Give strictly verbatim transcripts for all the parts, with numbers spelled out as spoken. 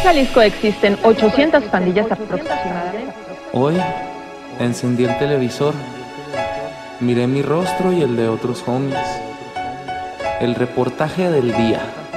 Jalisco existen ochocientas pandillas aproximadamente. Hoy encendí el televisor, miré mi rostro y el de otros homies. El reportaje del día.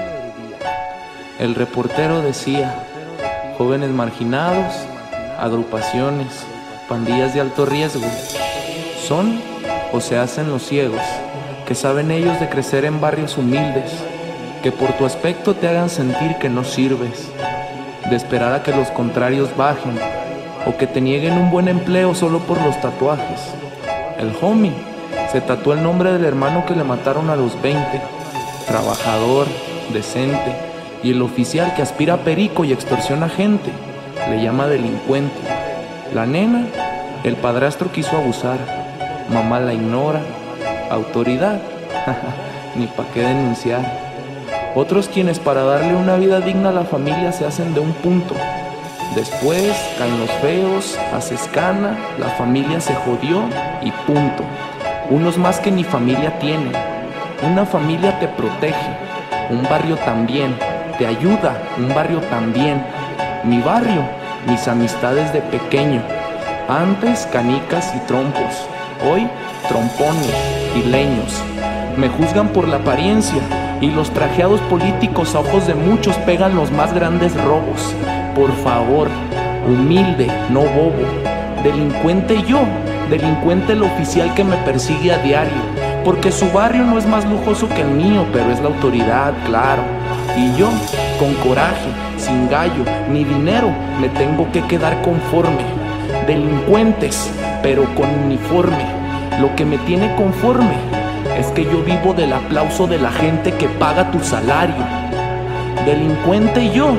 El reportero decía: jóvenes marginados, agrupaciones, pandillas de alto riesgo. ¿Son o se hacen los ciegos? Que saben ellos de crecer en barrios humildes, que por tu aspecto te hagan sentir que no sirves, de esperar a que los contrarios bajen, o que te nieguen un buen empleo solo por los tatuajes. El homie se tatuó el nombre del hermano que le mataron a los veinte, trabajador, decente, y el oficial que aspira a perico y extorsiona gente, le llama delincuente. La nena, el padrastro quiso abusar, mamá la ignora, autoridad, ni pa' qué denunciar. Otros quienes para darle una vida digna a la familia se hacen de un punto. Después caen los feos, haces cana, la familia se jodió y punto. Unos más que ni familia tienen. Una familia te protege, un barrio también, te ayuda, un barrio también. Mi barrio, mis amistades de pequeño. Antes canicas y trompos, hoy trompones y leños. Me juzgan por la apariencia y los trajeados políticos a ojos de muchos pegan los más grandes robos. Por favor, humilde, no bobo. Delincuente yo, delincuente el oficial que me persigue a diario, porque su barrio no es más lujoso que el mío, pero es la autoridad, claro. Y yo, con coraje, sin gallo, ni dinero, me tengo que quedar conforme. Delincuentes, pero con uniforme. Lo que me tiene conforme es que yo vivo del aplauso de la gente que paga tu salario. Delincuente yo,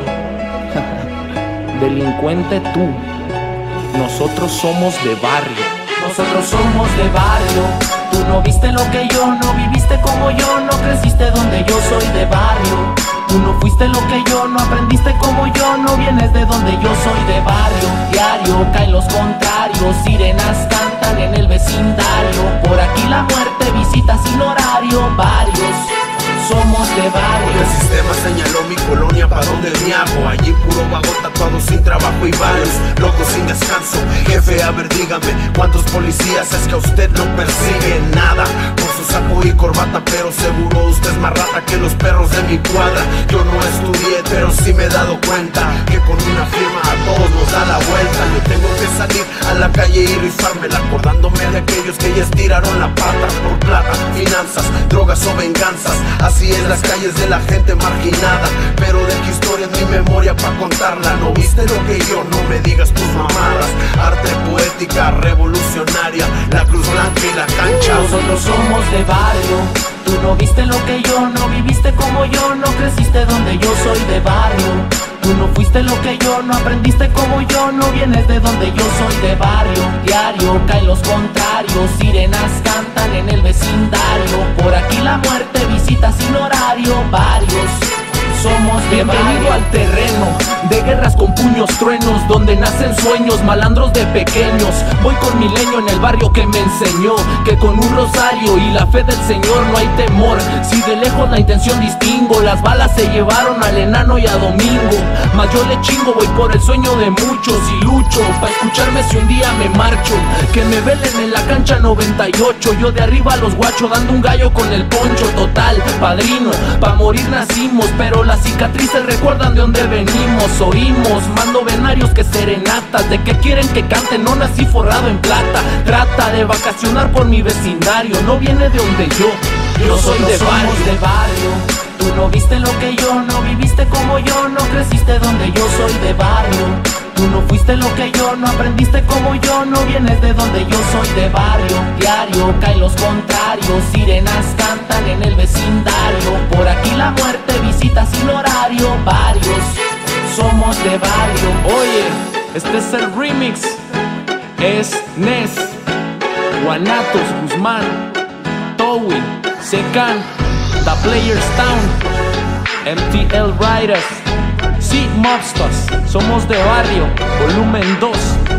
delincuente tú. Nosotros somos de barrio. Nosotros somos de barrio. Tú no viste lo que yo, no viviste como yo, no creciste donde yo soy de barrio. Tú no fuiste lo que yo, no aprendiste como yo, no vienes de donde yo soy de barrio. Diario caen los contrarios, sirenas cantan en el vecindario. Por aquí la muerte visita sin horario, varios somos de barrio. El sistema señaló mi colonia pa' donde me hago. Allí puro vago tatuado sin trabajo y varios locos sin descanso. Jefe, a ver dígame, ¿cuántos policías es que a usted no persigue? Nada, con su saco y corbata, pero seguro usted es más rata que los perros de mi cuadra. Yo no estudié, pero sí me he dado cuenta que con una firma a todos nos da la vuelta. Yo tengo que salir a la calle y rifármela, acordándome de aquellos que ya estiraron la pata por plata, finanzas, drogas o venganzas. Así es las calles de la gente marginada, pero de qué historia es mi memoria pa' contarla. No viste lo que yo, no me digas tus mamadas. Arte poética revolucionaria, la cruz blanca y la cancha. Nosotros somos de barrio. Tú no viste lo que yo, no viviste como yo, no creciste donde yo soy de barrio. Tú no fuiste lo que yo, no aprendiste como yo, no vienes de donde yo soy de barrio. Diario caen los contrarios, sirenas cantan en el vecindario. Por aquí la muerte visita sin horario, varios somos de barrio. Bienvenido al terreno de guerras con puños truenos, donde nacen sueños, malandros de pequeños. Voy con mi leño en el barrio que me enseñó que con un rosario y la fe del Señor no hay temor. Si de lejos la intención distingo, las balas se llevaron al enano y a Domingo. Mas yo le chingo, voy por el sueño de muchos y lucho pa' escucharme si un día me marcho. Que me velen en la cancha noventa y ocho, yo de arriba a los guachos dando un gallo con el poncho. Total, padrino, pa' morir nacimos, pero las cicatrices recuerdan de dónde venimos. Oímos más novenarios que serenatas, de que quieren que cante, no nací forrado en plata. Trata de vacacionar por mi vecindario, no viene de donde yo, yo soy de barrio. de barrio. Tú no viste lo que yo, no viviste como yo, no creciste donde yo soy de barrio. Tú no fuiste lo que yo, no aprendiste como yo, no vienes de donde yo soy de barrio. Diario caen los contrarios, sirenas cantan en el vecindario. Por aquí la muerte visita sin horario, varios somos de barrio. Oye, este es el remix. Es Nes, Guanatos, Guzmán, Towi, Secan, The Players Town, M T L Riders, Sí Mobsters. Somos de barrio, volumen dos,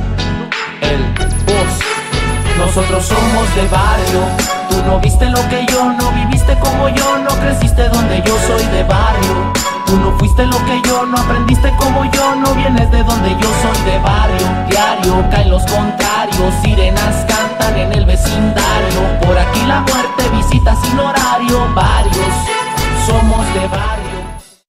el boss. Nosotros somos de barrio. Tú no viste lo que yo, no viviste como yo, no creciste donde yo soy de barrio. Tú no fuiste lo que yo, no aprendiste como yo, no vienes de donde yo soy, de barrio. Diario caen los contrarios, sirenas cantan en el vecindario. Por aquí la muerte visita sin horario, varios somos de barrio.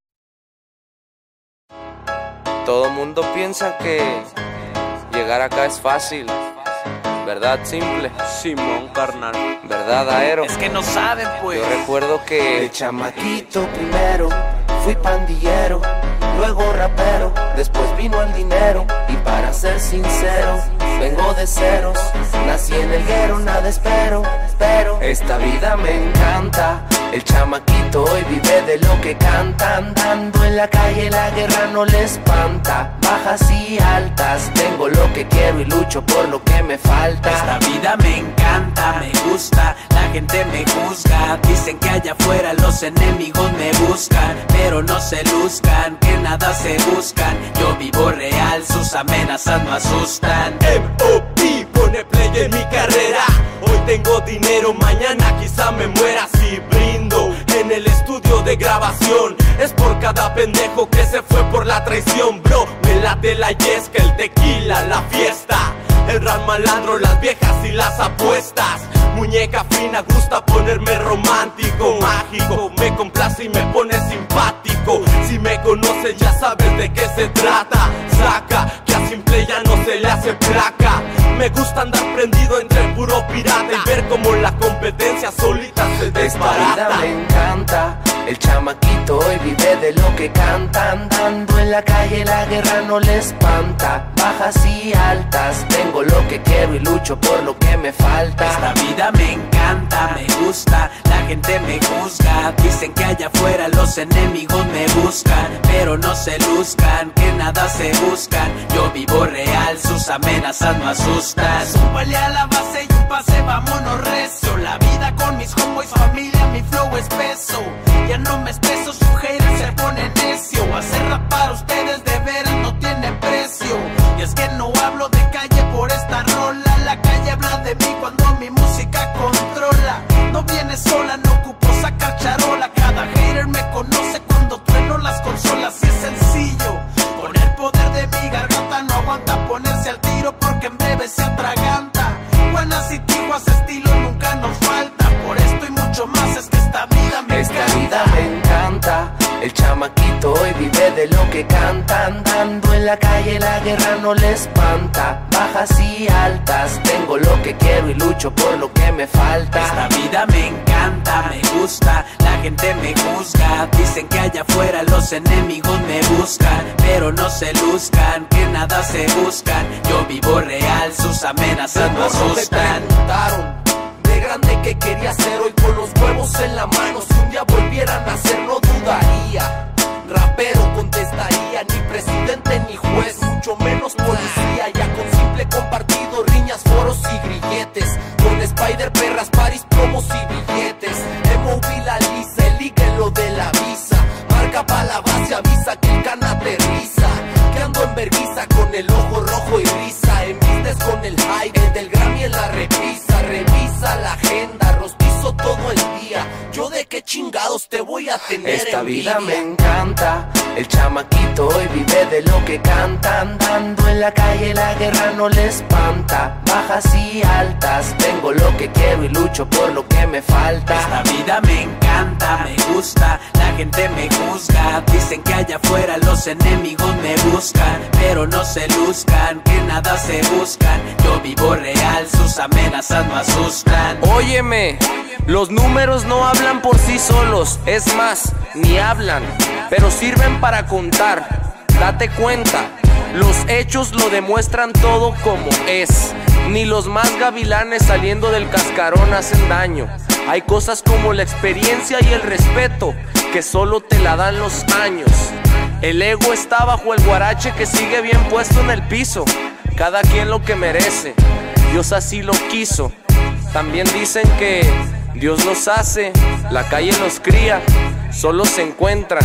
Todo mundo piensa que llegar acá es fácil, ¿verdad, simple? Simón, carnal. ¿Verdad, Aero? Es que no saben, pues. Yo recuerdo que De chamaquito primero fui pandillero, luego rapero, después vino el dinero. Y para ser sincero, vengo de ceros. Nací en el guero, nada espero, pero esta vida me encanta. El chamaquito hoy vive de lo que canta. Andando en la calle la guerra no le espanta. Bajas y altas, tengo lo que quiero y lucho por lo que me falta. Esta vida me encanta, me gusta, la gente me juzga. Dicen que allá afuera los enemigos me buscan, pero no se luzcan, que nada se buscan. Yo vivo real, sus amenazas no asustan. M O P pone play en mi carrera. Hoy tengo dinero, mañana quizá me muera. Si brindo en el estudio de grabación, es por cada pendejo que se fue por la traición. Bro, me late la yesca, el tequila, la fiesta, el rap malandro, las viejas y las apuestas. Muñeca fina, gusta ponerme romántico, mágico, me complace y me pone simpático. Si me conoces ya sabes de qué se trata. Saca, que a simple ya no se le hace placa. Me gusta andar prendido entre el puro pirata y ver como la competencia solita se desbarata. Esta vida me encanta, el chamaquito hoy vive de lo que canta. Andando en la calle la guerra no le espanta. Bajas y altas, tengo lo que quiero y lucho por lo que me falta. Esta vida me encanta, me gusta, la gente me juzga. Dicen que allá afuera los enemigos me buscan, pero no se luzcan, que nada se buscan. Yo vivo real, sus amenazas no asustan. Súbale a la base y un pase, vámonos recio. La vida con mis homeboys, familia, mi flow espeso. Ya no me espeso, su hater se pone necio. Hacer rap para ustedes de veras no tiene precio. Y es que no hablo de calle por esta rola. La calle habla de mí cuando mi música controla. No viene sola, no ocupo sacar charola. Cada hater me conoce cuando trueno las consolas. Y es sencillo, con el poder de mi garganta no aguanta ponerse al tiro porque en breve se atraganta. Buenas y tiguas estilo nunca nos falta. Por esto y mucho más es que esta vida me Esta encanta. vida me encanta, el chamaquito hoy vive de lo que canta. Andando en la calle la guerra no le espanta. Bajas y altas, tengo lo que quiero y lucho por lo que me falta. Esta vida me encanta, me gusta, la gente me juzga. Dicen que allá afuera los enemigos me buscan, pero no se luzcan, que nada se buscan. Yo vivo real, sus amenazas no asustan. Me preguntaron de grande que quería ser hoy con los huevos en la mano. Si un día volviera a nacer no dudaría. Rapero contestaría, ni presidente ni juez, mucho menos policía. Ya con simple compartido, riñas, foros y grilletes. Con Spider, perras, paris, promos y billetes. M O V la lisa, elige lo de la visa. Marca pa' la base, avisa que el can aterriza. Que ando en vergüenza con el ojo rojo y risa. En business con el hype, el del Grammy en la repisa. Revisa la agenda, rostizo todo el día. Yo de qué chingados te voy a tener. Esta vida envidia. me encanta, el chamaquito hoy vive de lo que canta. Andando en la calle la guerra no le espanta. Bajas y altas, tengo lo que quiero y lucho por lo que me falta. Esta vida me encanta, me gusta, la gente me juzga. Dicen que allá afuera los enemigos me buscan, pero no se luzcan, que nada se buscan. Yo vivo real, sus amenazas no asustan. Óyeme, los números no hablan por sí solos, es más, ni hablan, pero sirven para contar. Date cuenta, los hechos lo demuestran todo como es. Ni los más gavilanes saliendo del cascarón hacen daño. Hay cosas como la experiencia y el respeto que solo te la dan los años. El ego está bajo el guarache que sigue bien puesto en el piso. Cada quien lo que merece, Dios así lo quiso. También dicen que Dios los hace, la calle los cría, solo se encuentran.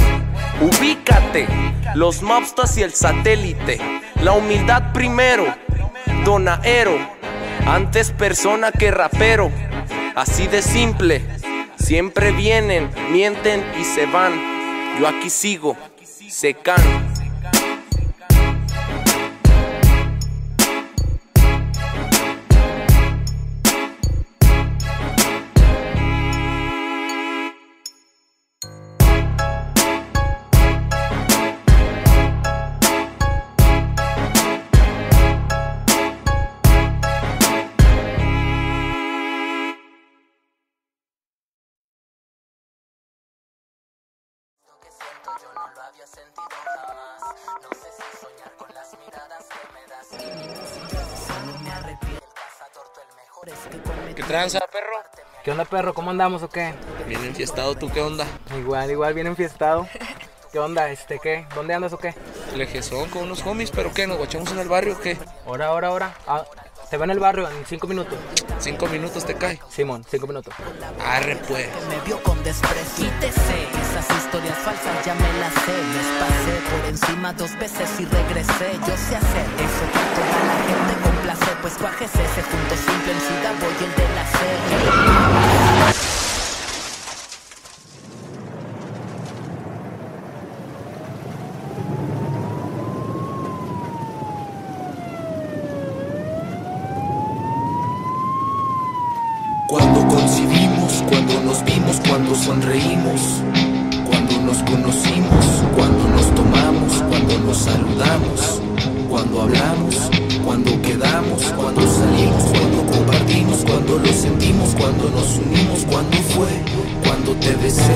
Ubícate, los mobsters y el satélite. La humildad primero, Don Aero, antes persona que rapero. Así de simple, siempre vienen, mienten y se van. Yo aquí sigo, secano. Sentido jamás, no sé si soñar con las miradas que me das. Solo me arrepiento, el cazador tú el mejor es que con ¿Qué tranza, perro? ¿Qué onda, perro? ¿Cómo andamos o qué? Bien enfiestado, ¿tú qué onda? Igual, igual, bien enfiestado. ¿Qué onda? Este, ¿qué? ¿Dónde andas o qué? Lejezón con unos homies, ¿pero qué? ¿Nos guachamos en el barrio o qué? Ahora, ahora, ahora. Ah, te veo en el barrio en cinco minutos. ¿Cinco minutos te cae? Simón, cinco minutos. Arre, pues. Me vio con desprecio y te sé. Esas historias falsas ya me las sé. Les pasé por encima dos veces y regresé. Yo sé hacer eso que a toda la gente complace. Pues cuájese ese punto simple en ciudad voy el de la serie. Cuando concibimos, cuando nos vimos, cuando sonreímos, cuando nos conocimos, cuando nos tomamos, cuando nos saludamos, cuando hablamos, cuando quedamos, cuando salimos, cuando compartimos, cuando lo sentimos, cuando nos unimos, cuando fue, cuando te besé,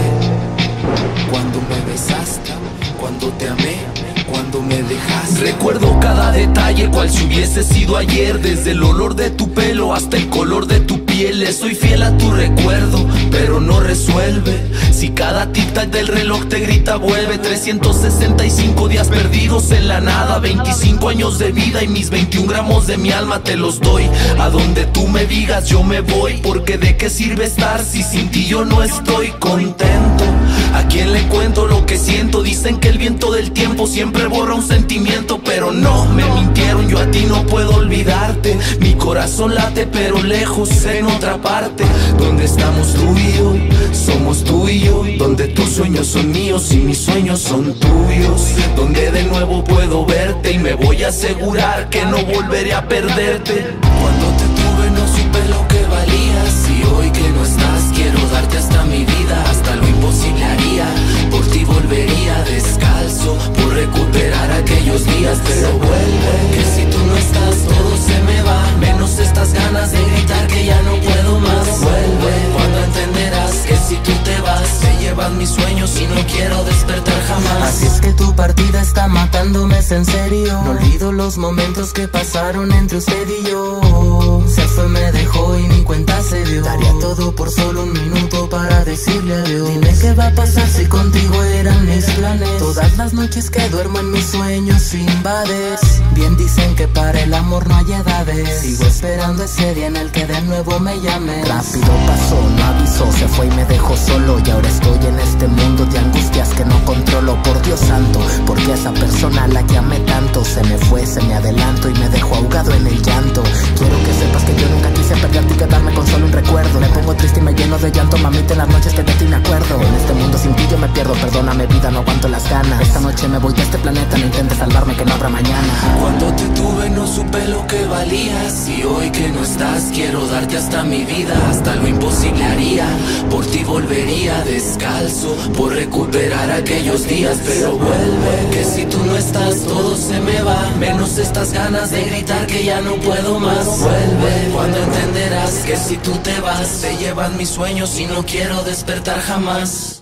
cuando me besaste, cuando te amé, cuando me dejaste. Recuerdo cada detalle cual si hubiese sido ayer, desde el olor de tu pelo hasta el color de tu piel. Le soy fiel a tu recuerdo, pero no resuelve. Si cada tic-tac del reloj te grita vuelve. Trescientos sesenta y cinco días perdidos en la nada, veinticinco años de vida y mis veintiún gramos de mi alma te los doy. A donde tú me digas yo me voy, porque de qué sirve estar si sin ti yo no estoy contento. ¿A quién le cuento lo que siento? Dicen que el viento del tiempo siempre borra un sentimiento, pero no, me mintieron, yo a ti no puedo olvidarte. Mi corazón late pero lejos en otra parte. Donde estamos tú y yo, somos tú y yo. Donde tus sueños son míos y mis sueños son tuyos. Donde de nuevo puedo verte y me voy a asegurar que no volveré a perderte. Cuando te tuve no supe lo que valías, y hoy que no estás quiero darte hasta mi vida. Hasta lo imposible haría, por ti volvería descalzo, por recuperar aquellos días. Pero vuelve, que si tú no estás todo se me va, menos estas ganas de gritar que ya no puedo más. Vuelve, cuando entenderás que si tú te vas te llevan mis sueños y no quiero despertar jamás. Así es que tu partida está matándome, es en serio. No olvido los momentos que pasaron entre usted y yo. Se fue, me dejó y ni cuenta se dio. Daría todo por solo un minuto para decirle adiós. Dime qué va a pasar si contigo eran mis planes. Todas las noches que duermo en mis sueños invades. Bien dicen que para el amor no hay edades. Sigo esperando ese día en el que de nuevo me llames. Rápido pasó, no avisó, se fue y me dejó solo. Y ahora estoy en este mundo de angustias que no controlo. Por Dios santo, porque esa persona a la que amé tanto se me fue, se me adelantó y me dejó ahogado en el llanto. Quiero que sepas que yo nunca quise perderte y quedarme con solo un recuerdo. Me pongo triste y me lleno de llanto, mamita, en las noches que de ti me acuerdo. En este mundo sin ti yo me pierdo, perdóname vida, no aguanto las ganas. Esta noche me voy de este planeta, no intentes salvarme que no habrá mañana. Cuando te tuve no supe lo que valías, y hoy que no estás quiero darte hasta mi vida. Hasta lo imposible haría, por ti volvería descalzo, por recuperar aquellos días. Pero vuelve, que si tú no estás todo se me va, menos estas ganas de gritar que ya no puedo más. Vuelve, cuando entenderás que si tú te vas te llevan mis sueños y no quiero despertar jamás.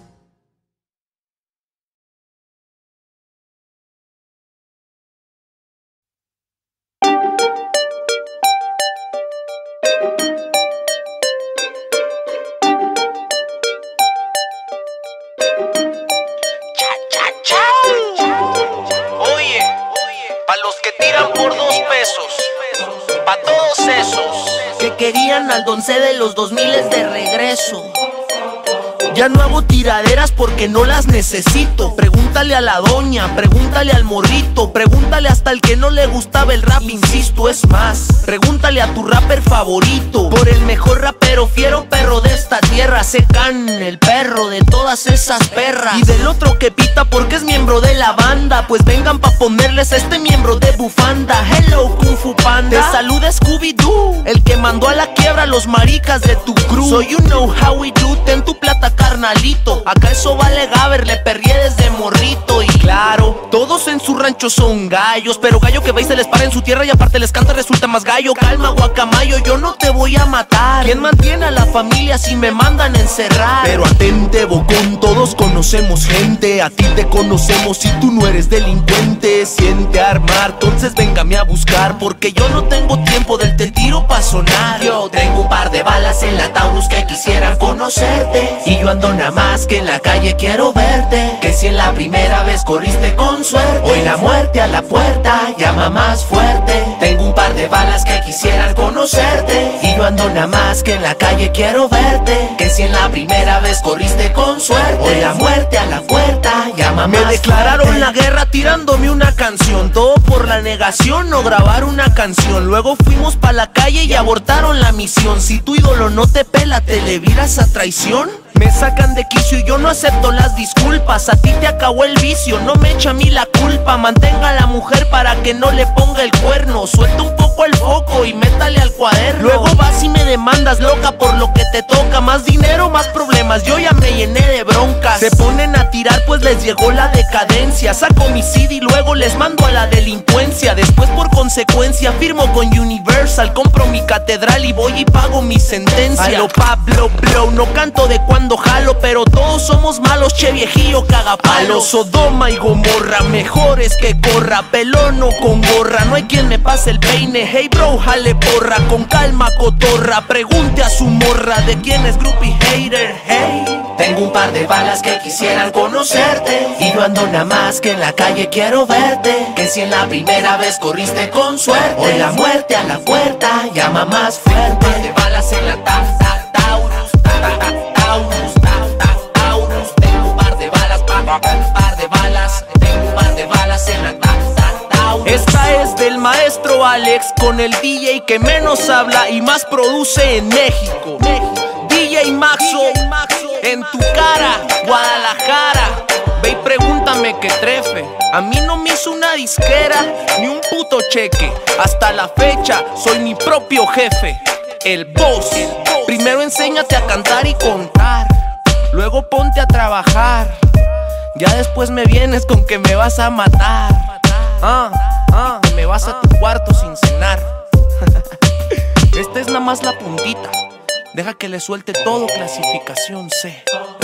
Querían al Donce de los dos miles de regreso. Ya no hago tiraderas porque no las necesito. Pregúntale a la doña, pregúntale al morrito, pregúntale hasta el que no le gustaba el rap, insisto, es más. Pregúntale a tu rapper favorito por el mejor rapero fiero, fiero perro de esta tierra. Secan el perro de todas esas perras. Y del otro que pita porque es miembro de la banda. Pues vengan pa' ponerles a este miembro de bufanda. Hello Kung Fu Panda, te saluda Scooby-Doo, el que mandó a la quiebra a los maricas de tu crew. So you know how we do, ten tu plata carnalito. Acá eso vale gaber, le perrié desde morrito. Y claro, todos en su rancho son gallos, pero gallo que va y se les para en su tierra y aparte les canta resulta más gallo. Calma guacamayo, yo no te voy a matar. ¿Quién mantiene a la familia si me mandan a encerrar? Pero atente bocón, todos conocemos gente. A ti te conocemos si tú no eres delincuente. Siente armar, entonces véngame a buscar, porque yo no tengo tiempo del te tiro pa' sonar. Yo tengo un par de balas en la Taurus que quisieran conocerte, y yo ando nada más que en la calle quiero verte. Que si en la primera vez corriste con suerte, hoy la muerte a la puerta llama más fuerte. Tengo un par de balas que quisieran conocerte, y yo ando nada más que en la calle quiero verte. Que si en la primera vez corriste con suerte, hoy la muerte a la puerta llama más fuerte. Me declararon la guerra tirándome una canción, todo por la negación o grabar una canción. Luego fuimos pa' la calle y abortaron la misión. Si tu ídolo no te pela, ¿te le viras a traición? Me sacan de quicio y yo no acepto las disculpas. A ti te acabó el vicio, no me echa a mí la culpa. Mantenga a la mujer para que no le ponga el cuerno. Suelta un poco el foco y métale al cuaderno. Luego vas y me demandas loca por lo que te toca. Más dinero, más problemas, yo ya me llené de broncas. Se ponen a tirar pues les llegó la decadencia. Saco mi C D y luego les mando a la delincuencia. Después por consecuencia firmo con Universal, compro mi catedral y voy y pago mi sentencia. A lo Pablo Blow, no canto de cuando jalo, pero todos somos malos, che viejillo cagapalo. Sodoma y Gomorra, mejores que corra, pelón o con gorra, no hay quien me pase el peine. Hey bro, jale porra, con calma cotorra, pregunte a su morra de quién es groupie hater. Hey, tengo un par de balas que quisieran conocerte, y yo ando nada más que en la calle quiero verte. Que si en la primera vez corriste con suerte, hoy la muerte a la puerta llama más fuerte. Un par de balas en la taza, Taurus, Taurus, Taurus. Tengo un par de balas, un par de balas, tengo un par de balas en la taza, Taurus. Esta es del maestro Alex con el D J que menos habla y más produce en México. D J Maxo, en tu cara, Guadalajara. Ve y pregúntame qué trefe. A mí no me hizo una disquera ni un puto cheque. Hasta la fecha soy mi propio jefe, el boss. Primero enséñate a cantar y contar, luego ponte a trabajar. Ya después me vienes con que me vas a matar. Ah, ah, me vas a tu cuarto sin cenar. Esta es nada más la puntita. Deja que le suelte todo clasificación C.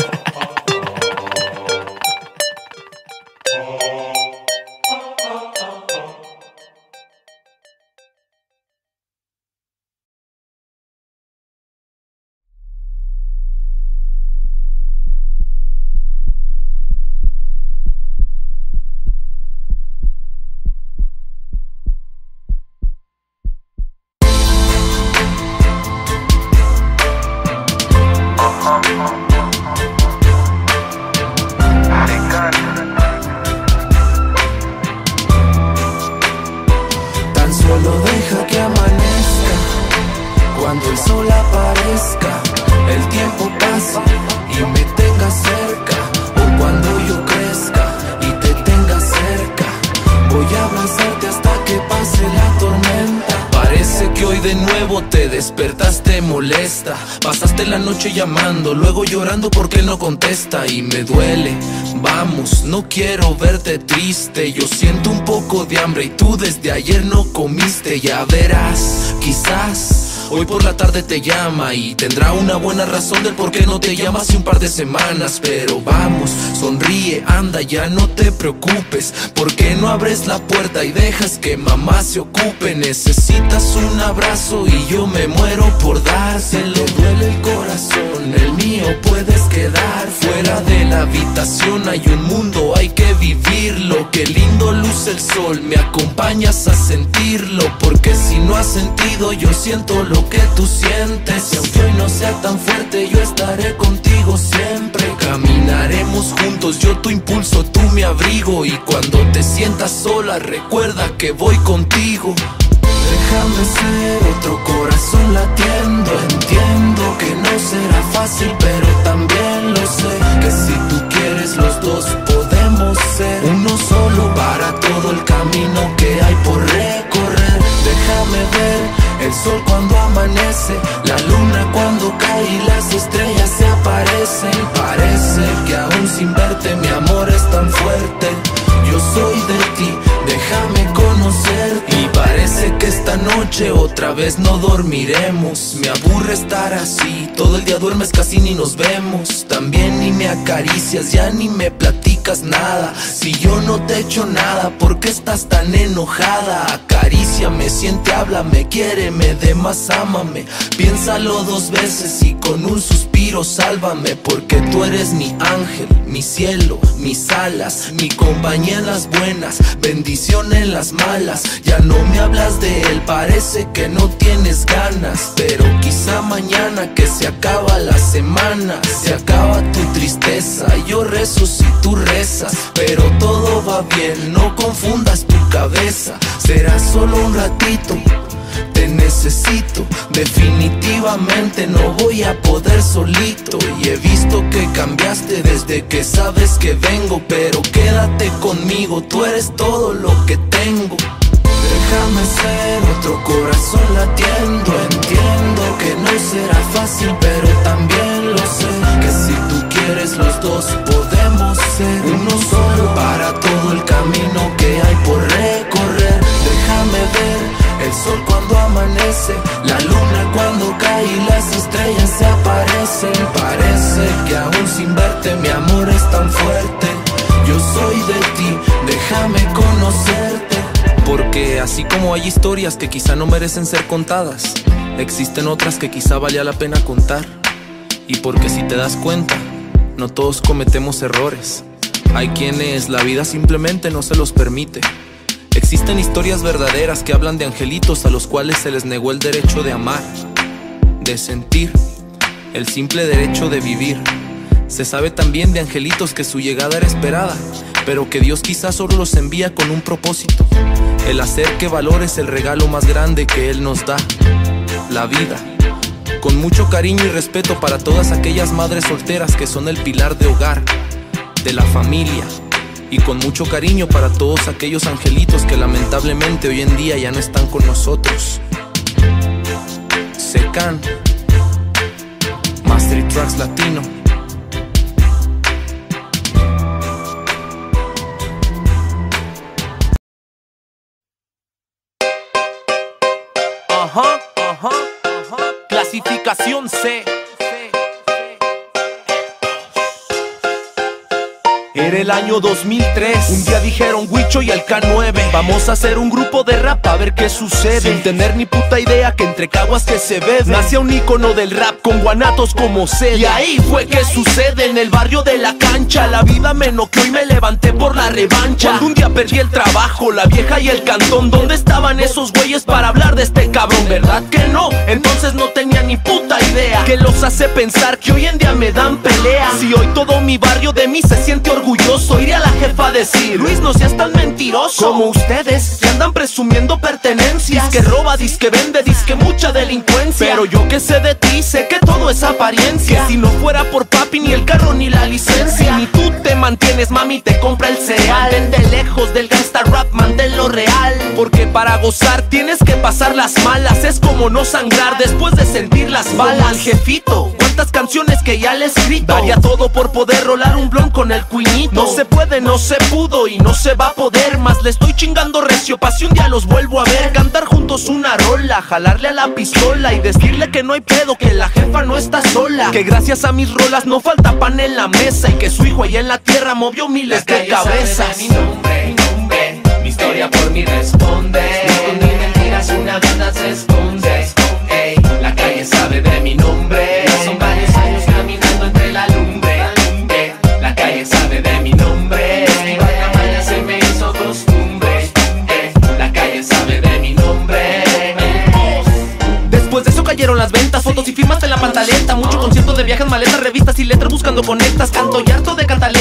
Tan solo deja que amanezca, cuando el sol aparezca, el tiempo pase y me tenga cerca, o cuando yo crezca y te tenga cerca, voy a abrazarte hasta que pase la tormenta. Parece que hoy de nuevo te despertaste molesta, pasaste la noche llamando, luego llorando porque no contesta. Y me duele, vamos, no quiero verte triste. Yo siento un poco de hambre y tú desde ayer no comiste. Ya verás, quizás hoy por la tarde te llama y tendrá una buena razón del por qué no te llama hace un par de semanas. Pero vamos, sonríe, anda, ya no te preocupes. ¿Por qué no abres la puerta y dejas que mamá se ocupe? Necesitas un abrazo y yo me muero por dárselo. Duele el corazón, el mío puedes quedar. Fuera de la habitación hay un mundo, hay que vivirlo. Qué lindo luce el sol, me acompañas a sentirlo. Porque si no has sentido, yo siento lo que tú sientes. Y aunque hoy no sea tan fuerte, yo estaré contigo siempre. Caminaremos juntos, yo tu impulso, tú mi abrigo. Y cuando te sientas sola, recuerda que voy contigo. Déjame ser otro corazón latiendo. Entiendo que fácil, pero también lo sé, que si tú quieres los dos podemos ser uno solo para todo el camino que hay por recorrer. Déjame ver el sol cuando amanece, la luna cuando cae y las estrellas se aparecen. Parece que aún sin verte mi amor es tan fuerte. Yo soy de ti, déjame conocerte. Y parece que esta noche otra vez no dormiremos. Me aburre estar así, todo el día duermes casi ni nos vemos. También ni me acaricias, ya ni me platicas nada. Si yo no te echo nada, ¿por qué estás tan enojada? Acaríciame, siente, háblame, quiéreme, de más ámame. Piénsalo dos veces y con un suspiro sálvame. Porque tú eres mi ángel, mi cielo, mis alas, mi compañía en las buenas, bendición en las malas. Ya no me hablas de él, parece que no tienes ganas. Pero quizá mañana que se acaba la semana, se acaba tu tristeza, yo rezo si tú rezas. Pero todo va bien, no confundas tu cabeza. Será solo un ratito, te necesito, definitivamente no voy a poder solito. Y he visto que cambiaste desde que sabes que vengo, pero quédate conmigo, tú eres todo lo que tengo. Déjame ser otro corazón latiendo. Entiendo que no será fácil, pero también lo sé, que si tú quieres los dos podemos ser uno solo para todo el camino que hay por recorrer. Déjame ver el sol cuando amanece, la luna cuando cae y las estrellas se aparecen. Parece que aún sin verte mi amor es tan fuerte. Yo soy de ti, déjame conocerte. Porque así como hay historias que quizá no merecen ser contadas, existen otras que quizá valía la pena contar. Y porque si te das cuenta, no todos cometemos errores. Hay quienes la vida simplemente no se los permite. Existen historias verdaderas que hablan de angelitos a los cuales se les negó el derecho de amar, de sentir, el simple derecho de vivir. Se sabe también de angelitos que su llegada era esperada, pero que Dios quizás solo los envía con un propósito: el hacer que valores el regalo más grande que Él nos da, la vida. Con mucho cariño y respeto para todas aquellas madres solteras que son el pilar de hogar, de la familia. Y con mucho cariño para todos aquellos angelitos que lamentablemente hoy en día ya no están con nosotros. Secan, Mastery Tracks Latino. Ajá, ajá, ajá. Clasificación C. Era el año dos mil tres. Un día dijeron Huicho y el K nueve: vamos a hacer un grupo de rap a ver qué sucede. Sin tener ni puta idea que entre caguas que se bebe nace un ícono del rap con guanatos como sede. Y ahí fue que sucede, en el barrio de la cancha. La vida me noqueó y me levanté por la revancha. Cuando un día perdí el trabajo, la vieja y el cantón, ¿dónde estaban esos güeyes para hablar de este cabrón? ¿Verdad que no? Entonces no tenía ni puta idea. ¿Qué los hace pensar que hoy en día me dan pelea? Si hoy todo mi barrio de mí se siente orgulloso, iré a la jefa a decir: Luis, no seas tan mentiroso como ustedes que andan presumiendo pertenencias. Disque roba, disque vende, disque mucha delincuencia. Pero yo que sé de ti, sé que todo es apariencia. Que si no fuera por papi, ni el carro ni la licencia, ni tú te mantienes, mami te compra el cereal. Vente lejos del gangsta rap, manténlo real. Porque para gozar tienes que pasar las malas. Es como no sangrar después de sentir las balas. Jefito, cuántas canciones que ya le he escrito. Daría todo por poder rolar un blon con el cuinito. No se puede, no se pudo y no se va a poder más. Le estoy chingando recio pa' si un día los vuelvo a ver. Cantar juntos una rola, jalarle a la pistola y decirle que no hay pedo, que la jefa no está sola. Que gracias a mis rolas no falta pan en la mesa. Y que su hijo allá en la tierra movió miles de cabezas. Mi nombre, mi nombre, mi historia por mí responde. No con ni mentiras una verdad se esconde. Ey, la calle sabe de mi nombre. Son varios años caminando entre la lumbre. Ey, la calle sabe de mi nombre. Mi vaya maña se me hizo costumbre. Ey, la calle sabe de mi nombre. Después de eso cayeron las ventas, fotos y firmas en la pantaleta. Mucho concierto de viajes, maletas, revistas y letras buscando conectas. Canto y harto de cantaletas que si no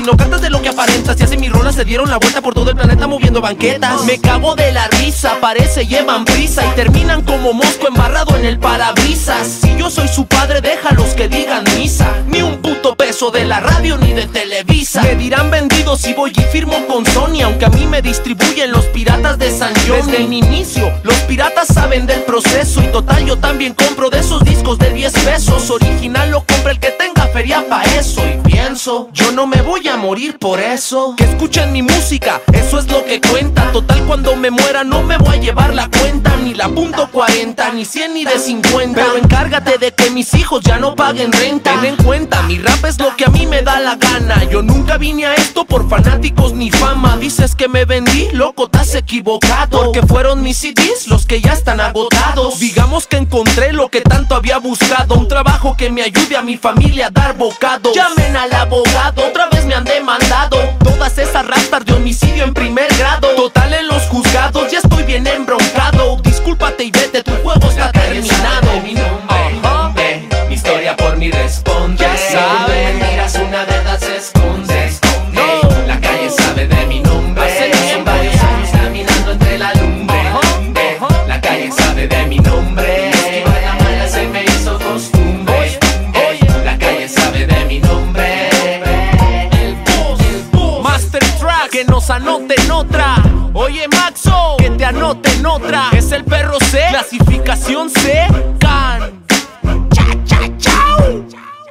no cantas de lo que aparentas. Y así mis rolas se dieron la vuelta por todo el planeta moviendo banquetas. Me cago de la risa, parece llevan prisa y terminan como mosco embarrado en el parabrisas. Si yo soy su padre, déjalos que digan misa. Ni un puto peso de la radio ni de Televisa. Me dirán vendido si voy y firmo con Sony, aunque a mí me distribuyen los piratas de San John. Desde el inicio, los piratas saben del proceso. Y total, yo también compro de esos discos de diez pesos. Original lo compra el que tenga feria pa' eso. Y pienso, yo no me voy a morir por eso. Que escuchen mi música, eso es lo que cuenta. Total, cuando me muera no me voy a llevar la cuenta. Ni la punto cuarenta, ni cien, ni de cincuenta. Pero encárgate de que mis hijos ya no paguen renta. Ten en cuenta, mi rap es lo que a mí me da la gana. Yo nunca vine a esto por fanáticos ni fama. Dices que me vendí, loco, te has equivocado. Porque fueron mis C Ds los que ya están agotados. Digamos que encontré lo que tanto había buscado. Un trabajo que me ayude a mi familia a dar bocado. Llamen al abogado, otra vez me han demandado. Todas esas rastas de homicidio en primer grado. Total, en los juzgados ya estoy bien embroncado. Discúlpate y vete, tu juego está terminado. Mi nombre, nombre, mi historia por mí responde. Ya saben, mentiras, una verdad se esconde. No. La calle sabe de mi nombre. Hace Son tiempo varios ya. años caminando entre la lumbre. La calle sabe de mi nombre. Esquivar la mala se me hizo costumbre. La calle sabe de mi nombre. El boss, el boss. Master Track, que nos anoten otra. Oye Maxo, que te anoten otra. Es el perro C, clasificación C, Can. Cha, cha, chao.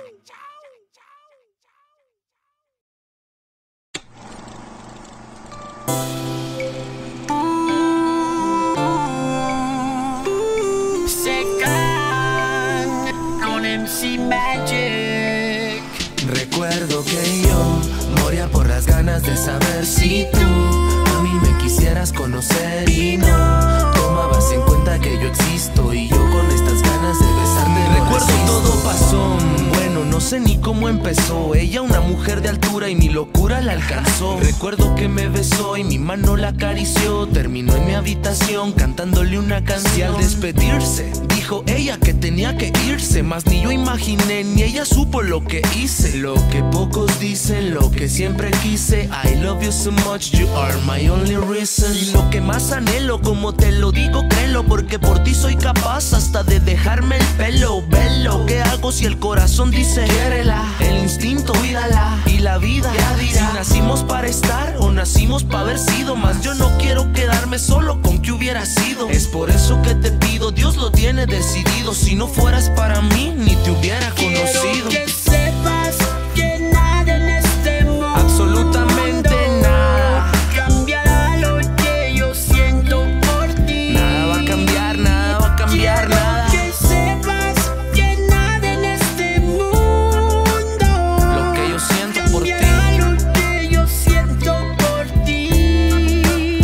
Recuerdo que yo moría por las ganas de saber si tú a mí me quisieras conocer y no tomabas en cuenta que yo existo y yo con estas ganas de besarte no Recuerdo resisto. todo pasó, bueno, no sé ni cómo empezó. Ella una mujer de altura y mi locura la alcanzó. Recuerdo que me besó y mi mano la acarició. Terminó en mi habitación cantándole una canción. Y al despedirse dijo ella que tenía que irse, mas ni yo imaginé ni ella supo lo que hice. Lo que pocos dicen, lo que siempre quise. I love you so much, you are my only reason. Y lo que más anhelo, como te lo digo, créelo, porque por ti soy capaz hasta de dejarme el pelo. Velo, ¿qué hago si el corazón dice quiérela? El instinto, cuídala, y la vida ya dirá si nacimos para estar o nacimos para haber sido. Mas yo no quiero quedarme solo con que hubiera sido. Es por eso que te pido, Dios lo tiene decidido. Si no fueras para mí, ni te hubiera conocido. Quiero que sepas que nada en este mundo, absolutamente nada, cambiará lo que yo siento por ti. Nada va a cambiar, nada va a cambiar, Quiero nada. que sepas que nada en este mundo, Lo que yo siento por ti. cambiará lo que yo siento por ti.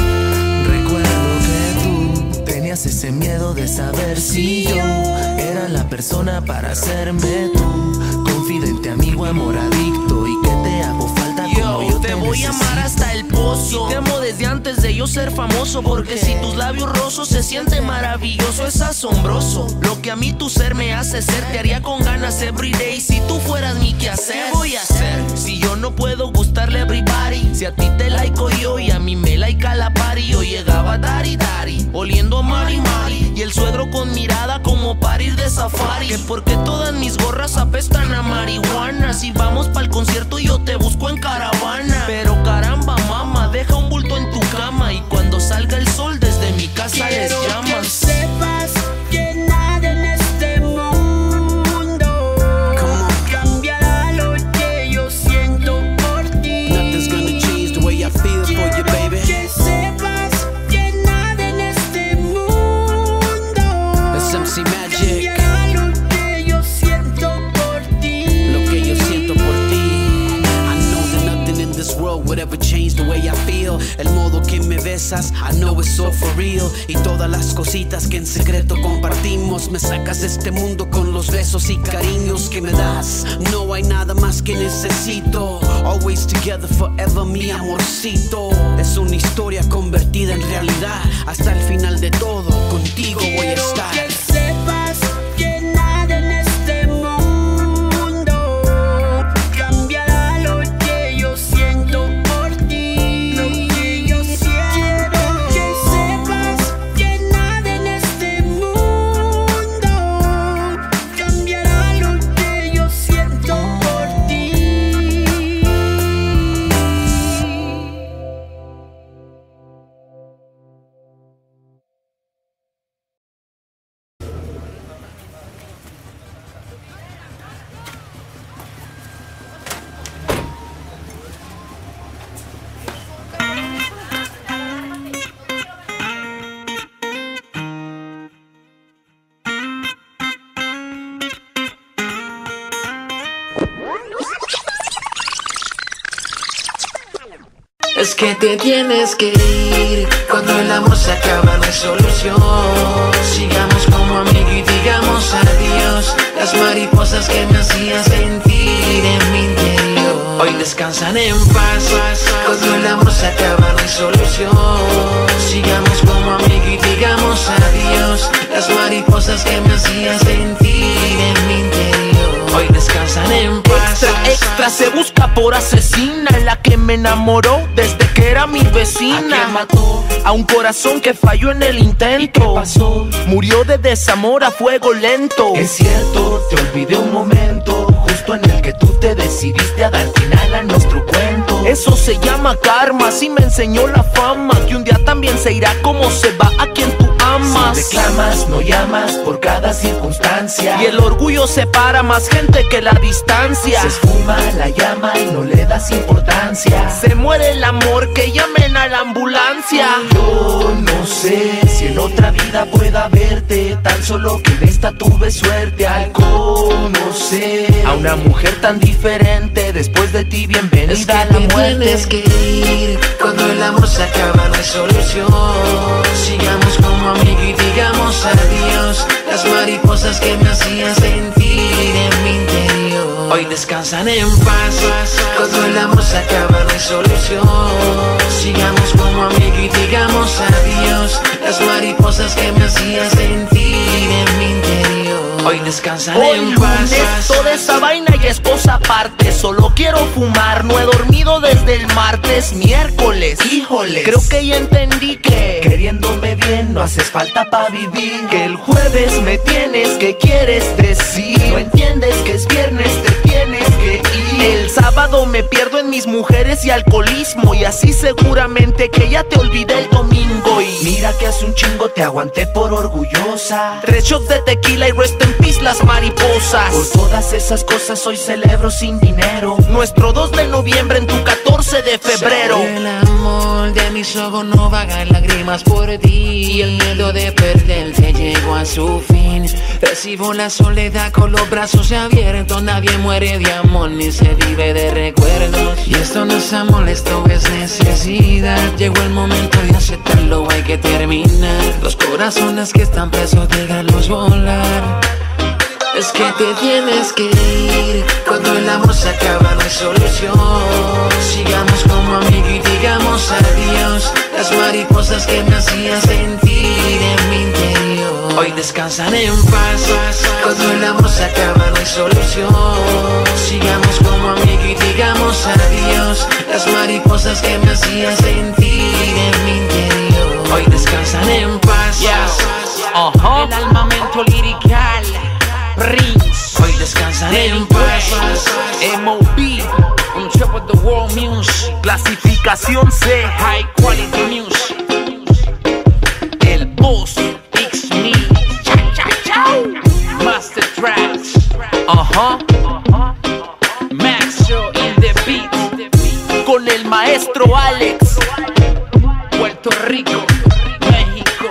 Recuerdo que tú tenías ese miedo de saber si yo era la persona para hacerme tu confidente, amigo, amor adicto, y que te hago falta como Yo yo te voy a amar hasta el pozo. Y te amo desde antes de yo ser famoso, porque si tus labios rosos se siente maravilloso, es asombroso. Lo que a mí tu ser me hace ser, te haría con ganas everyday. Si tú fueras mi quehacer, ¿qué voy a hacer? Si yo no puedo gustarle a everybody, si a ti te laico yo y a mí me laica la party. Yo llegaba dari dari, oliendo a mari mari, y el suegro con mirada como para ir de safari. Que porque todas mis gorras apestan a marihuana. Si vamos pa'l concierto yo te busco en caravana. Pero caramba mama, deja un bulto en tu cama, y cuando salga el sol desde mi casa les Quiero que llamas. sepas que nada en este mundo cambiará lo que yo siento por ti. Nothing's gonna change the way I feel for you, baby. Que sepas que nada en este mundo It's M C Magic. cambiará lo que yo siento por ti. Lo que yo siento por ti. I know that nothing in this world would ever change the way I feel. El modo que me besas, I know it's so for real. Y todas las cositas que en secreto compartimos. Me sacas de este mundo con los besos y cariños que me das. No hay nada más que necesito. Always together forever, mi amorcito. Es una historia convertida en realidad. Hasta el final de todo, contigo voy a estar. Quiero que sepas que nada en este mundo cambiará lo que yo siento Es que te tienes que ir. Cuando el amor se acaba no hay solución. Sigamos como amigos y digamos adiós. Las mariposas que me hacían sentir en mi interior hoy descansan en paz. Cuando el amor se acaba no hay solución. Sigamos como amigos y digamos adiós. Las mariposas que me hacían sentir en mi interior hoy descansan en paz. Extra, extra, se busca por asesina, la que me enamoró desde que era mi vecina. ¿A quién mató? A un corazón que falló en el intento. ¿Y qué pasó? Murió de desamor a fuego lento. Es cierto, te olvidé un momento, justo en el que tú te decidiste a dar final a nuestro cuento. Eso se llama karma, así me enseñó la fama, que un día también se irá como se va a quien tú amas. Si reclamas, no llamas por cada circunstancia. Y el orgullo separa más gente que la distancia. Se esfuma la llama y no le das importancia. Se muere el amor, que llamen a la ambulancia. Yo no sé si en otra vida pueda verte, tan solo que en esta tuve suerte al conocer a una mujer tan diferente. Después de ti, bienvenida es que a la muerte. Tienes que ir. Cuando el amor se acaba no hay solución. Sigamos como amigos y digamos adiós. Las mariposas que me hacían sentir en mi interior hoy descansan en paz. Cuando el amor se acaba no hay solución. Sigamos como amigos y digamos adiós. Las mariposas que me hacían sentir en mi interior hoy descansan Hoy en paz. lunes, toda esa vaina y es cosa aparte. Solo quiero fumar, no he dormido desde el martes. Miércoles, híjoles, creo que ya entendí que queriéndome bien no haces falta pa' vivir. Que el jueves me tienes, ¿qué quieres decir? No entiendes que es viernes, te tienes que ir. El sábado me pierdo en mis mujeres y alcoholismo, y así seguramente que ya te olvidé el domingo. Y mira que hace un chingo te aguanté por orgullosa. Tres shots de tequila y rest in peace las mariposas. Por todas esas cosas hoy celebro sin dinero nuestro dos de noviembre en tu catorce de febrero. El amor de mis ojos no va a dar lágrimas por ti, y el miedo de perderte llegó a su fin. Recibo la soledad con los brazos abiertos. Nadie muere de amor ni se vive de recuerdos. Y esto no es amor, esto es necesidad. Llegó el momento de aceptarlo, hay que terminar. Los corazones que están presos, déjalos volar. Es que te tienes que ir. Cuando el amor se acaba no hay solución. Sigamos como amigos y digamos adiós. Las mariposas que me hacían sentir en mi interior hoy descansan en paz. Cuando el amor se acaba no hay solución. Sigamos como amigos y digamos adiós. Las mariposas que me hacían sentir en mi interior hoy descansan en paz. uh-huh. El armamento lirical Prince hoy descansan en paz. M O B, on top of the world music, clasificación C, high quality music. El boss, It's me, Master Tracks, ajá, Maxo in the beat, con el maestro Alex, Puerto Rico, México.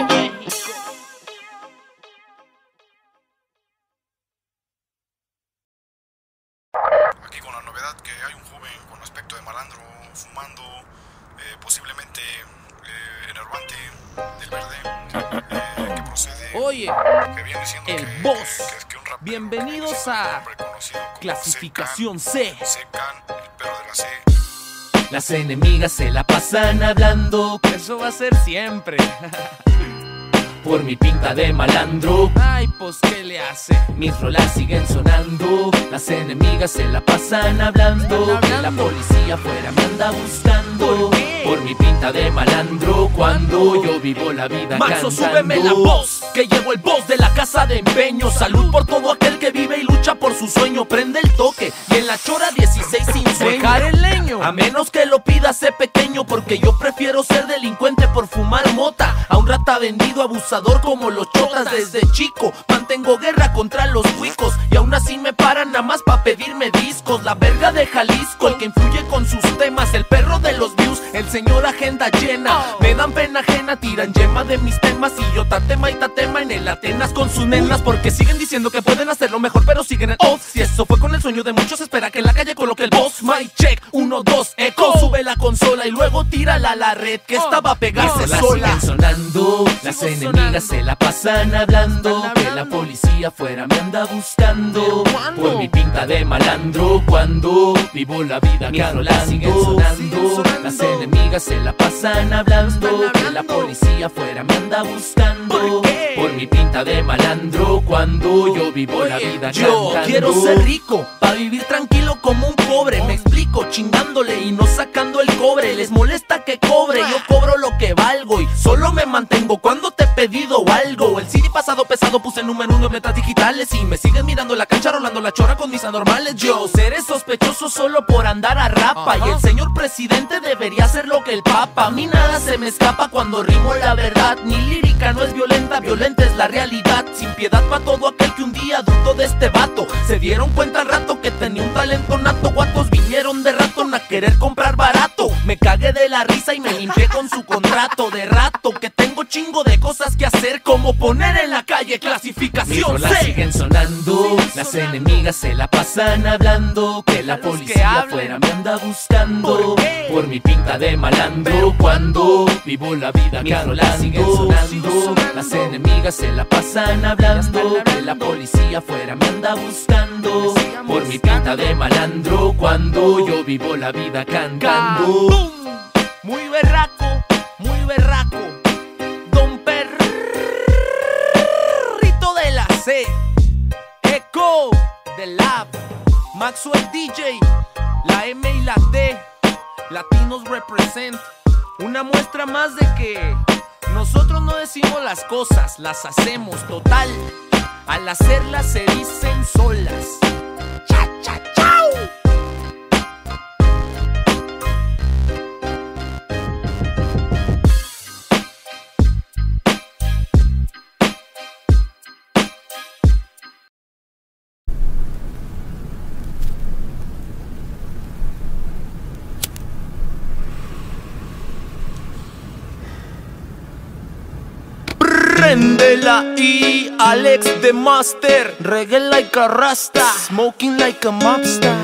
Aquí con la novedad que hay un joven con aspecto de malandro fumando, eh, posiblemente eh, enervante del verde, eh, que procede. Oye, que viene siendo el que, boss. que- que es que un rapero Bienvenidos a Clasificación C. Secan, el perro de la C. Las enemigas se la pasan hablando, que eso va a ser siempre. Por mi pinta de malandro, ay, pues ¿qué le hace? Mis rolas siguen sonando. Las enemigas se la pasan hablando, que la policía afuera me anda buscando. Por mi pinta de malandro, cuando yo vivo la vida Maxo, cantando. súbeme la voz, que llegó el boss de la casa de empeño. Salud por todo aquel que vive y lucha por su sueño. Prende el toque y en la chora dieciséis sin sueño. Dejar el leño, A menos que lo pidas, sé pequeño, porque yo prefiero ser delincuente por fumar mota a un rata vendido abusador como los chotas. Desde chico mantengo guerra contra los cuicos, y aún así me paran nada más pa' pedirme discos. La verga de Jalisco, el que influye con sus temas, el perro de los views, el señor agenda llena. Me dan pena ajena, tiran yema de mis temas, y yo tatema y tatema en el Atenas con sus nenas, porque siguen diciendo que pueden hacerlo mejor, pero siguen en off. Si eso fue con el sueño de muchos, espera que en la calle coloque el boss. My check, uno, dos, echo. Sube la consola y luego tírala a la red que esta va a pegarse la sola. siguen sonando, las enemigas se la pasan hablando, que la policía afuera me anda buscando por mi pinta de malandro. Cuando vivo la vida que la siguen sonando, las enemigas se la pasan hablando, que la policía afuera me anda buscando por mi pinta de malandro. Cuando yo vivo la vida Yo cantando. quiero ser rico, pa' vivir tranquilo como un pobre. Me explico, chingándole y no sacando el cobre. Les molesta que cobre, yo cobro lo que valgo y solo me mantengo cuando te he pedido algo. El C D pasado pesado puse número uno en metas digitales y me siguen mirando en la cancha rolando la chora con mis anormales. Yo seré sospechoso solo por andar a rapa y el señor presidente debería hacer lo que el papa. A mí nada se me escapa cuando rimo la verdad. Mi lírica no es violenta, violenta es la realidad. Sin piedad pa' todo aquel que un día dudó de este vato. Se dieron cuenta al rato que tenía un talento nato. Guatos vinieron de ratón a querer comprar barato. Me cagué de la risa y me limpié con su contrato de rato. Que tengo chingo de cosas que hacer, como poner en la calle clasificación las C. siguen sonando, las enemigas se la pasan hablando, que la policía afuera me anda buscando por mi pinta de malandro. Cuando vivo la vida que la siguen sonando, las enemigas se la pasan hablando, que la policía afuera me anda buscando por mi pinta de malandro. Cuando yo vivo la vida cantando. Muy berraco, muy berraco. Don Perrito de la C, Echo del Lab, Maxwell D J, la M y la T, Latinos Represent. Una muestra más de que nosotros no decimos las cosas, las hacemos. Total, al hacerlas se dicen solas. Cha, cha, chau. Prendela y Alex the Master. Reggae like a rasta, smoking like a mobster.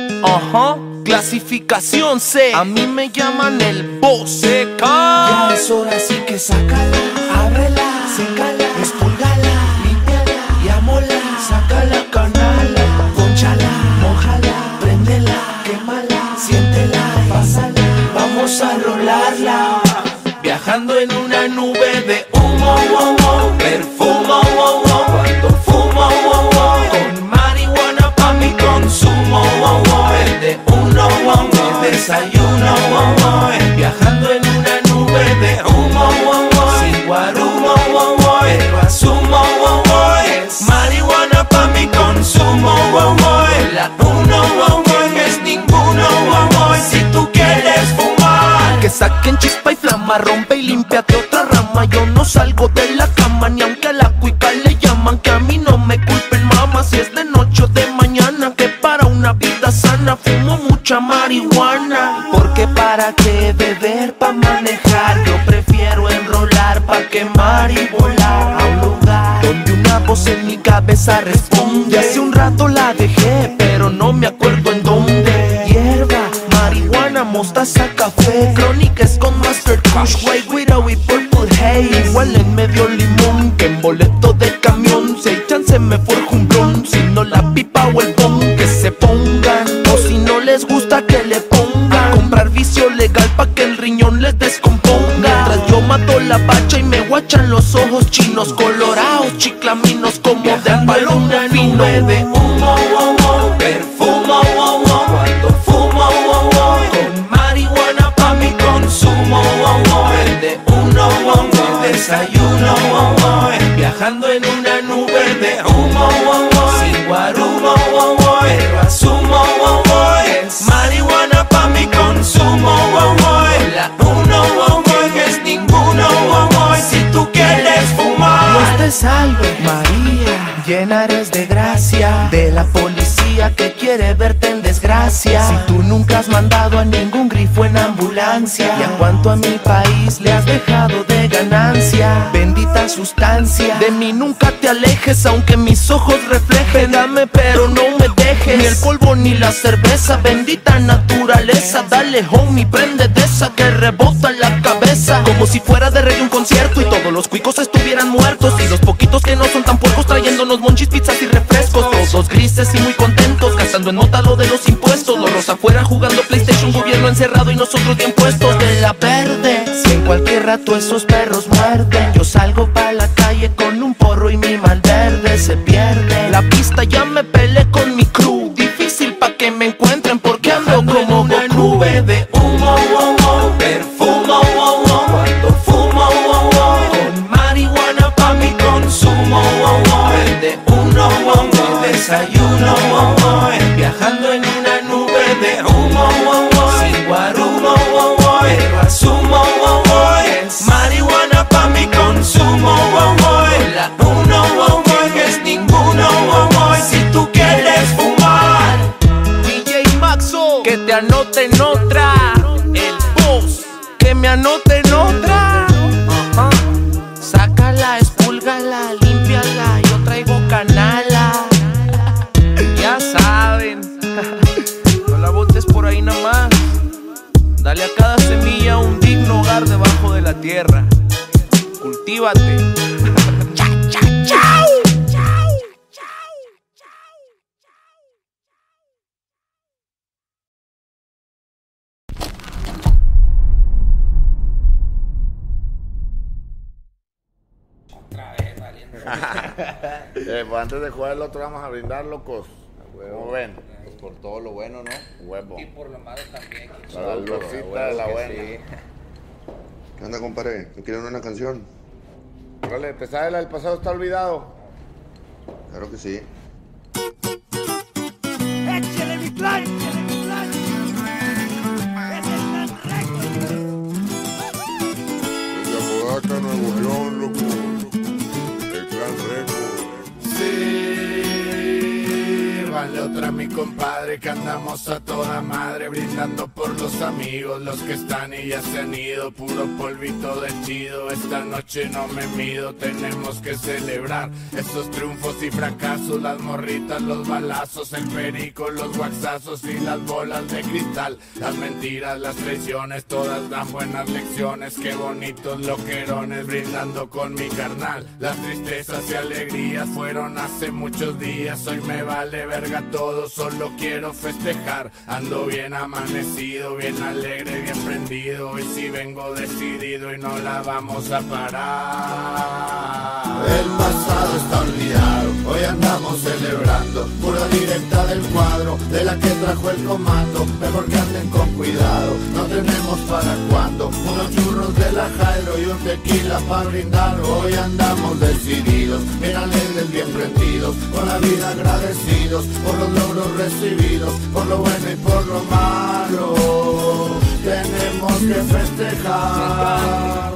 Ajá, clasificación C. A mí me llaman el Boseca. Ya es hora, así que sácala, ábrela, sécala, expúlgala, límpiala y amóla. Sácala, canala, ponchala, mójala, préndela, quémala, siéntela, pásala, vamos a rolarla. Viajando en una nube de humo, wow, wow, perfumo, wow, wow. Cuando fumo, wow, wow, con marihuana pa' mi consumo, wow, wow. El de uno, wow, wow, desayuno, wow, wow. Viajando en una nube de humo, wow, wow, sin guarumo, wow, wow. Pero asumo, wow, wow, es marihuana pa' mi consumo, wow, wow. La uno, wow, wow, no es ninguno, wow, wow. Si tú quieres fumar, que saquen chispa y flama, rompe y límpiate otra rama. Yo no salgo de la cama ni aunque a la cuica le llaman. Que a mí no me culpen, mamá, si es de noche o de mañana. Que para una vida sana fumo mucha marihuana. Porque para qué beber pa' manejar, yo prefiero enrolar pa' quemar y volar a un lugar donde una voz en mi cabeza responde. Hace un rato la dejé, pero no me acuerdo en dónde. Hierba, marihuana, mostaza, café, crónicas con Master Kush, White Widow y Purple Haze. Igual en medio limón que en boleto de camión. Si hay chance me forjo un blon, si no la pipa o el bong que se pongan. O si no les gusta que le pongan. Comprar vicio legal pa' que el riñón les descomponga. Mientras yo mato la bacha y me guachan los ojos chinos colorados, chiclaminos como de balón fino. De humo, wow, wow, perfumo, wow, wow. Cuando fumo, wow, wow, con marihuana pa' mi consumo, wow, wow. El de uno, wow, wow, desayuno, wow, wow. Viajando en una nube de humo, wow, wow, sin guarumo, wow, wow. Pero asumo, wow, wow, es marihuana pa' mi consumo, wow, wow. La uno, wow, wow, no es ninguno, wow, wow. Si tú quieres fumar, Dios te salve, María, llena eres de gracia, de la policía que quiere verte en desgracia. Si tú nunca has mandado a ningún grifo en ambulancia, y en cuanto a mi país le has dejado de ganancia. Bendita sustancia, de mí nunca te alejes, aunque mis ojos reflejen. Dame pero no me dejes, es. Ni el polvo ni la cerveza, bendita naturaleza. Dale homie, prende de esa que rebota en la cabeza. Como si fuera de rey un concierto y todos los cuicos estuvieran muertos, y los poquitos que no son tan puercos trayéndonos monchis, pizzas y refrescos. Todos grises y muy contentos, gastando en nota lo de los impuestos. Los rosa afuera jugando PlayStation, gobierno encerrado y nosotros bien puestos. De la verde, si en cualquier rato esos perros muerden, yo salgo pa' la calle con un porro y mi malverde se pierde. La pista ya me peleé con mi crew, difícil pa' que me encuentren porque ando como una nube de humo, wow, wow, perfumo, wow, wow. Cuando fumo, wow, wow, con marihuana pa' mi consumo, wow, wow. De uno, wow, wow, desayuno, wow, wow. Viajando en una nube de humo, wow, wow. Sin guarumo, wow, wow. Pero asumo, wow, wow. Es marihuana pa' mi consumo, wow, wow. La uno, wow, wow, que es ninguno, wow, wow. Si tú quieres fumar, D J Maxo, que te anote en otra. El boss, que me anote en otra. uh-huh. Sácala, expúlgala, límpiala, yo traigo canala. Ya saben, no la botes por ahí nada más. Dale a cada semilla un digno hogar debajo de la tierra. Cultívate. Chao, chao, chao. eh, pues antes de jugar el otro vamos a brindar, locos. ¿Cómo ven? Por todo lo bueno, ¿no? Huevo. Y por lo malo también. La lucita de la buena. Sí. ¿Qué onda, compadre? ¿No quieren una canción? Órale, ¿te sabes la del pasado está olvidado? Claro que sí. Échale mi plan, échale mi plan. Es el plan récord. Desde Apodaca, Nuevo León, loco. El Clan Récord. Sí, vale otra mi compadre, que andamos a toda madre, brindando por los amigos, los que están y ya se han ido, puro polvito de chido. Esta noche no me mido, tenemos que celebrar esos triunfos y fracasos, las morritas, los balazos, el perico, los guaxazos y las bolas de cristal, las mentiras, las traiciones, todas dan buenas lecciones. Qué bonitos loquerones, brindando con mi carnal. Las tristezas y alegrías fueron hace muchos días, hoy me vale verga todo, solo quiero festejar. Ando bien amanecido, bien alegre, bien prendido, hoy sí vengo decidido y no la vamos a parar. El pasado está olvidado, hoy andamos celebrando, pura directa del cuadro, de la que trajo el comando. Mejor que anden con cuidado, no tenemos para cuando. Unos churros de la Jairo y un tequila para brindar. Hoy andamos decididos, bien alegres, bien prendidos, con la vida agradecidos por los logros recibidos, por lo bueno y por lo malo. Tenemos que festejar.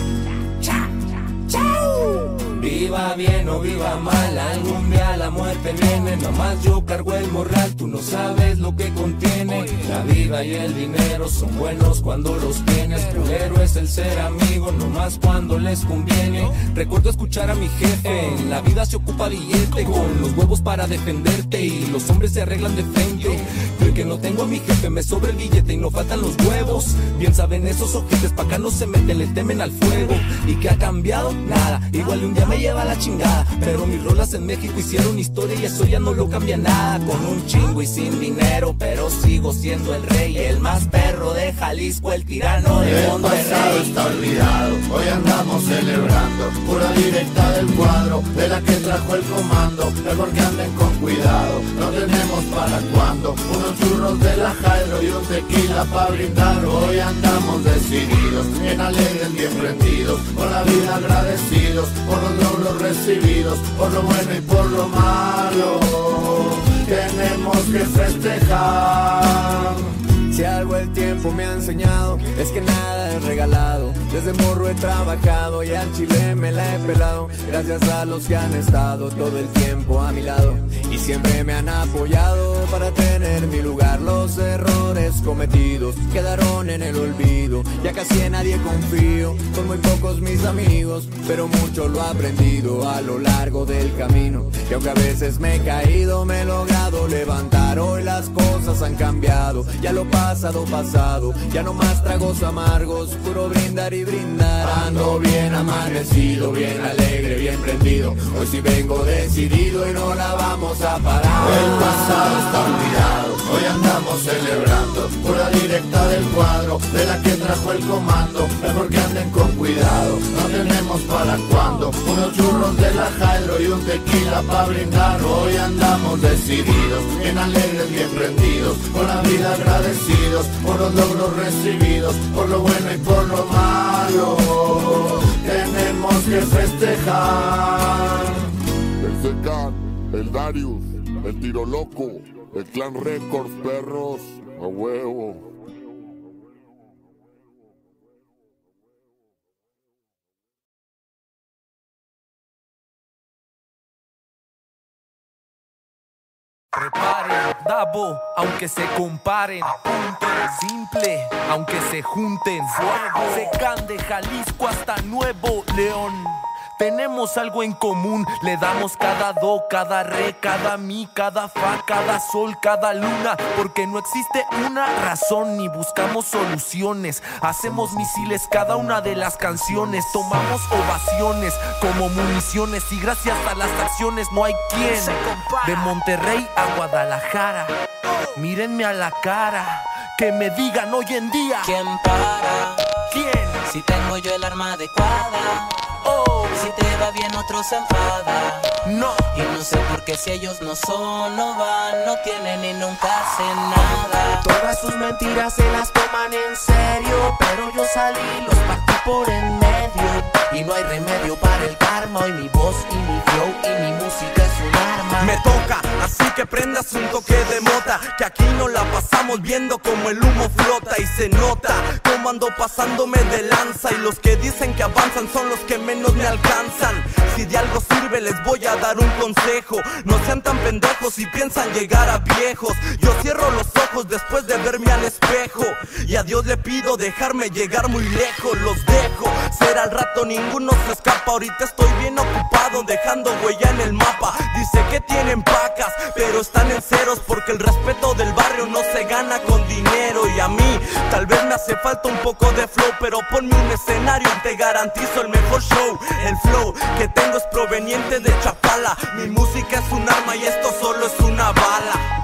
Viva bien o viva mal, algún día la muerte viene. Nomás yo cargo el morral, tú no sabes lo que contiene. La vida y el dinero son buenos cuando los tienes, pero es el ser amigo nomás cuando les conviene. Recuerdo escuchar a mi jefe, en la vida se ocupa billete, con los huevos para defenderte y los hombres se arreglan de frente. Creo que no tengo a mi jefe, me sobra el billete y no faltan los huevos. Bien saben esos ojetes, pa' acá no se meten, le temen al fuego. ¿Y qué ha cambiado? Nada, igual un día me lleva la chingada, pero mis rolas en México hicieron historia y eso ya no lo cambia nada. Con un chingo y sin dinero, pero sigo siendo el rey, el más perro de Jalisco, el tirano de Monterrey. El pasado está olvidado, hoy andamos celebrando, pura directa del cuadro, de la que trajo el comando. Mejor que anden con cuidado, no tenemos para cuando. Unos churros de la Jairo y un tequila para brindar. Hoy andamos decididos, bien alegres, bien prendidos, con la vida agradecidos por los logros recibidos, por lo bueno y por lo malo. Tenemos que festejar. Si algo el tiempo me ha enseñado es que nada es regalado. Desde morro he trabajado y al chile me la he pelado, gracias a los que han estado todo el tiempo a mi lado y siempre me han apoyado para tener mi lugar. Los errores cometidos quedaron en el olvido, ya casi en nadie confío, son muy pocos mis amigos, pero mucho lo he aprendido a lo largo del camino. Y aunque a veces me he caído, me he logrado levantar. hoy las cosas han cambiado. Ya lo pasado, pasado, ya no más tragos amargos, puro brindar y brindar. Ando bien amanecido, bien alegre, bien prendido. Hoy sí vengo decidido y no la vamos a parar. El pasado está olvidado, hoy andamos celebrando. Pura directa del cuadro, de la que trajo el comando. Mejor que anden con cuidado, no tenemos para cuando. Unos churros de la Jairo y un tequila pa' brindar. Hoy andamos decididos, bien alegres, bien prendidos. Con la vida agradecidos, por los logros recibidos, por lo bueno y por lo malo. Tenemos que festejar. El Secan, el Darius, el Tiro Loco, el Clan Records, perros, a huevo. Preparen, Dabo, aunque se comparen. Punto simple, aunque se junten. Fuego, Secan de Jalisco hasta Nuevo León. Tenemos algo en común, le damos cada do, cada re, cada mi, cada fa, cada sol, cada luna, porque no existe una razón ni buscamos soluciones. Hacemos misiles cada una de las canciones, tomamos ovaciones como municiones y gracias a las acciones no hay quien. De Monterrey a Guadalajara, mírenme a la cara, que me digan hoy en día. ¿Quién para? ¿Quién? Si tengo yo el arma adecuada. Oh, si te va bien otros se enfada. No. Y no sé por qué si ellos no son, no van, no tienen y nunca hacen nada. Todas sus mentiras se las toman en serio, pero yo salí, los partí por en medio. Y no hay remedio para el karma, hoy mi voz y mi flow y mi música es un arma. Me toca, así que prendas un toque de mota, que aquí no la pasamos viendo como el humo flota. Y se nota como ando pasándome de lanza, y los que dicen que avanzan son los que menos me alcanzan. Si de algo sirve les voy a dar un consejo, no sean tan pendejos y piensan llegar a viejos. Yo cierro los ojos después de verme al espejo, y a Dios le pido dejarme llegar muy lejos. Los dejo, será al rato, ninguno se escapa. Ahorita estoy bien ocupado dejando huella en el mapa. Dice que tienen pacas, pero están en ceros, porque el respeto del barrio no se gana con dinero. Y a mí tal vez me hace falta un poco de flow, pero ponme un escenario y te garantizo el mejor show. El flow que tengo es proveniente de Chapala, mi música es un arma y esto solo es una bala.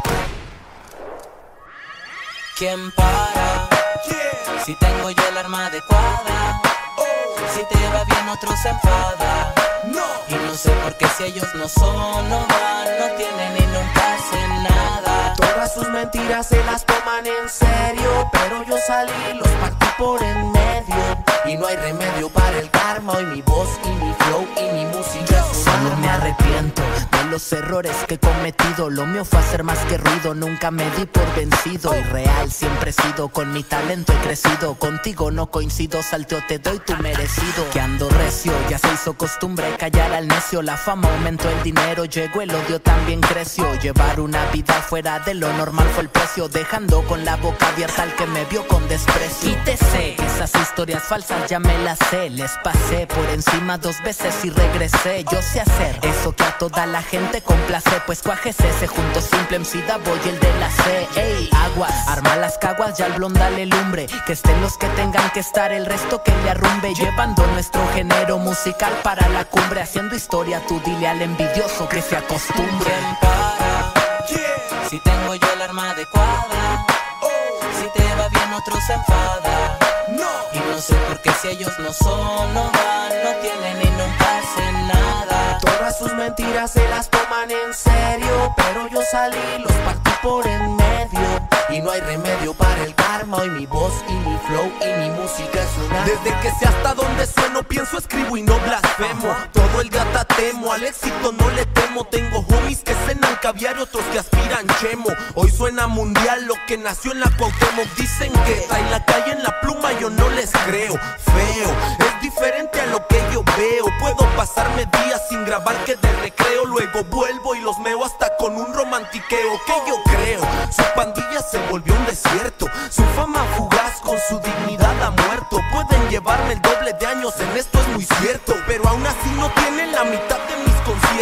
¿Quién para? Yeah. Si tengo yo el arma adecuada. Oh. Si te va bien otros se enfada. No. Y no sé por qué si ellos no son, no van, no tienen y nunca hacen nada. Todas sus mentiras se las toman en serio, pero yo salí, los partí por en medio. Y no hay remedio para el karma, hoy mi voz y mi flow y mi música es un arma. No me arrepiento de los errores que he cometido, lo mío fue hacer más que ruido, nunca me di por vencido. Y real siempre he sido, con mi talento he crecido, contigo no coincido, salteo te doy tu merecido. Que ando recio, ya se hizo costumbre callar al necio, la fama aumentó, el dinero llegó, el odio también creció. Llevar una vida fuera de lo normal fue el precio, dejando con la boca abierta al que me vio con desprecio. Y te sé que esas historias falsas ya me las sé, les pasé por encima dos veces y regresé. Yo sé hacer eso que a toda la gente complace, pues cuajes ese junto simple M C Dabo y el de la C. Ey, aguas, arma las caguas, ya al blon dale lumbre, que estén los que tengan que estar, el resto que le arrumbe. Llevando nuestro género musical para la cumbre, haciendo historia, tú dile al envidioso que se acostumbre. ¿Quién para? Yeah. Si tengo yo el arma adecuada. Oh. Si te va bien otros se enfada. No. Y no sé por qué si ellos no son, no van, no tienen y nunca hacen nada. Todas sus mentiras se las toman en serio, pero yo salí, los partí por en medio. Y no hay remedio para el karma, hoy mi voz y mi flow y mi música es una. Desde que sé hasta donde sueno, pienso, escribo y no blasfemo. Todo el gata temo, al éxito no le temo. Tengo homies que cenan caviar y otros que aspiran chemo. Hoy suena mundial lo que nació en la Cuauhtémoc. Dicen que está en la calle en la pluma, yo no les creo. Feo, es diferente a lo que yo veo. Puedo pasarme días sin grabar que de recreo. Luego vuelvo y los meo hasta con un romantiqueo. Que yo creo, su pandilla se volvió un desierto. Su fama fugaz con su dignidad ha muerto. Pueden llevarme el doble de años en esto, es muy cierto, pero aún así no tienen la mitad de mis conciertos.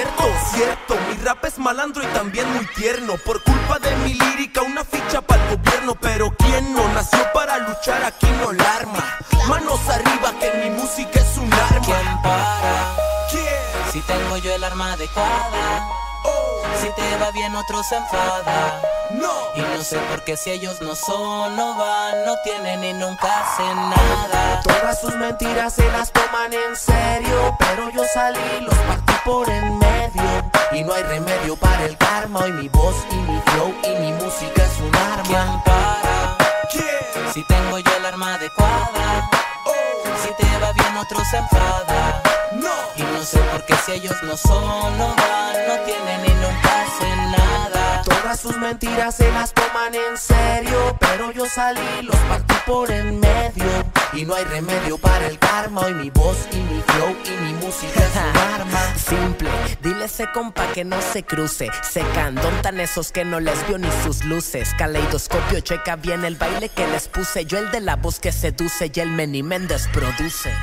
cierto, mi rap es malandro y también muy tierno. Por culpa de mi lírica, una ficha para el gobierno. Pero ¿quién no nació para luchar? Aquí no la arma. Manos arriba, que mi música es un arma. ¿Quién para? ¿Quién? Si tengo yo el arma adecuada. Oh. Si te va bien, otro se enfada. No. Y no sé por qué si ellos no son, no van, no tienen y nunca hacen nada. Todas sus mentiras se las toman en serio, pero yo salí, los partí por en medio. Y no hay remedio para el karma. Hoy mi voz y mi flow y mi música es un arma. ¿Quién para? ¿Quién? Si tengo yo el arma adecuada. Oh. Si te va bien, otro se enfada. No. Y no sé por qué si ellos no son, no van, no tienen y nunca hacen nada. Todas sus mentiras se las toman en serio, pero yo salí, los partí por en medio. Y no hay remedio para el karma. Hoy mi voz y mi flow y mi música es un arma. Simple, dile ese compa que no se cruce. Se candontan esos que no les vio ni sus luces. Caleidoscopio, checa bien el baile que les puse. Yo el de la voz que seduce y el Meni Méndez produce.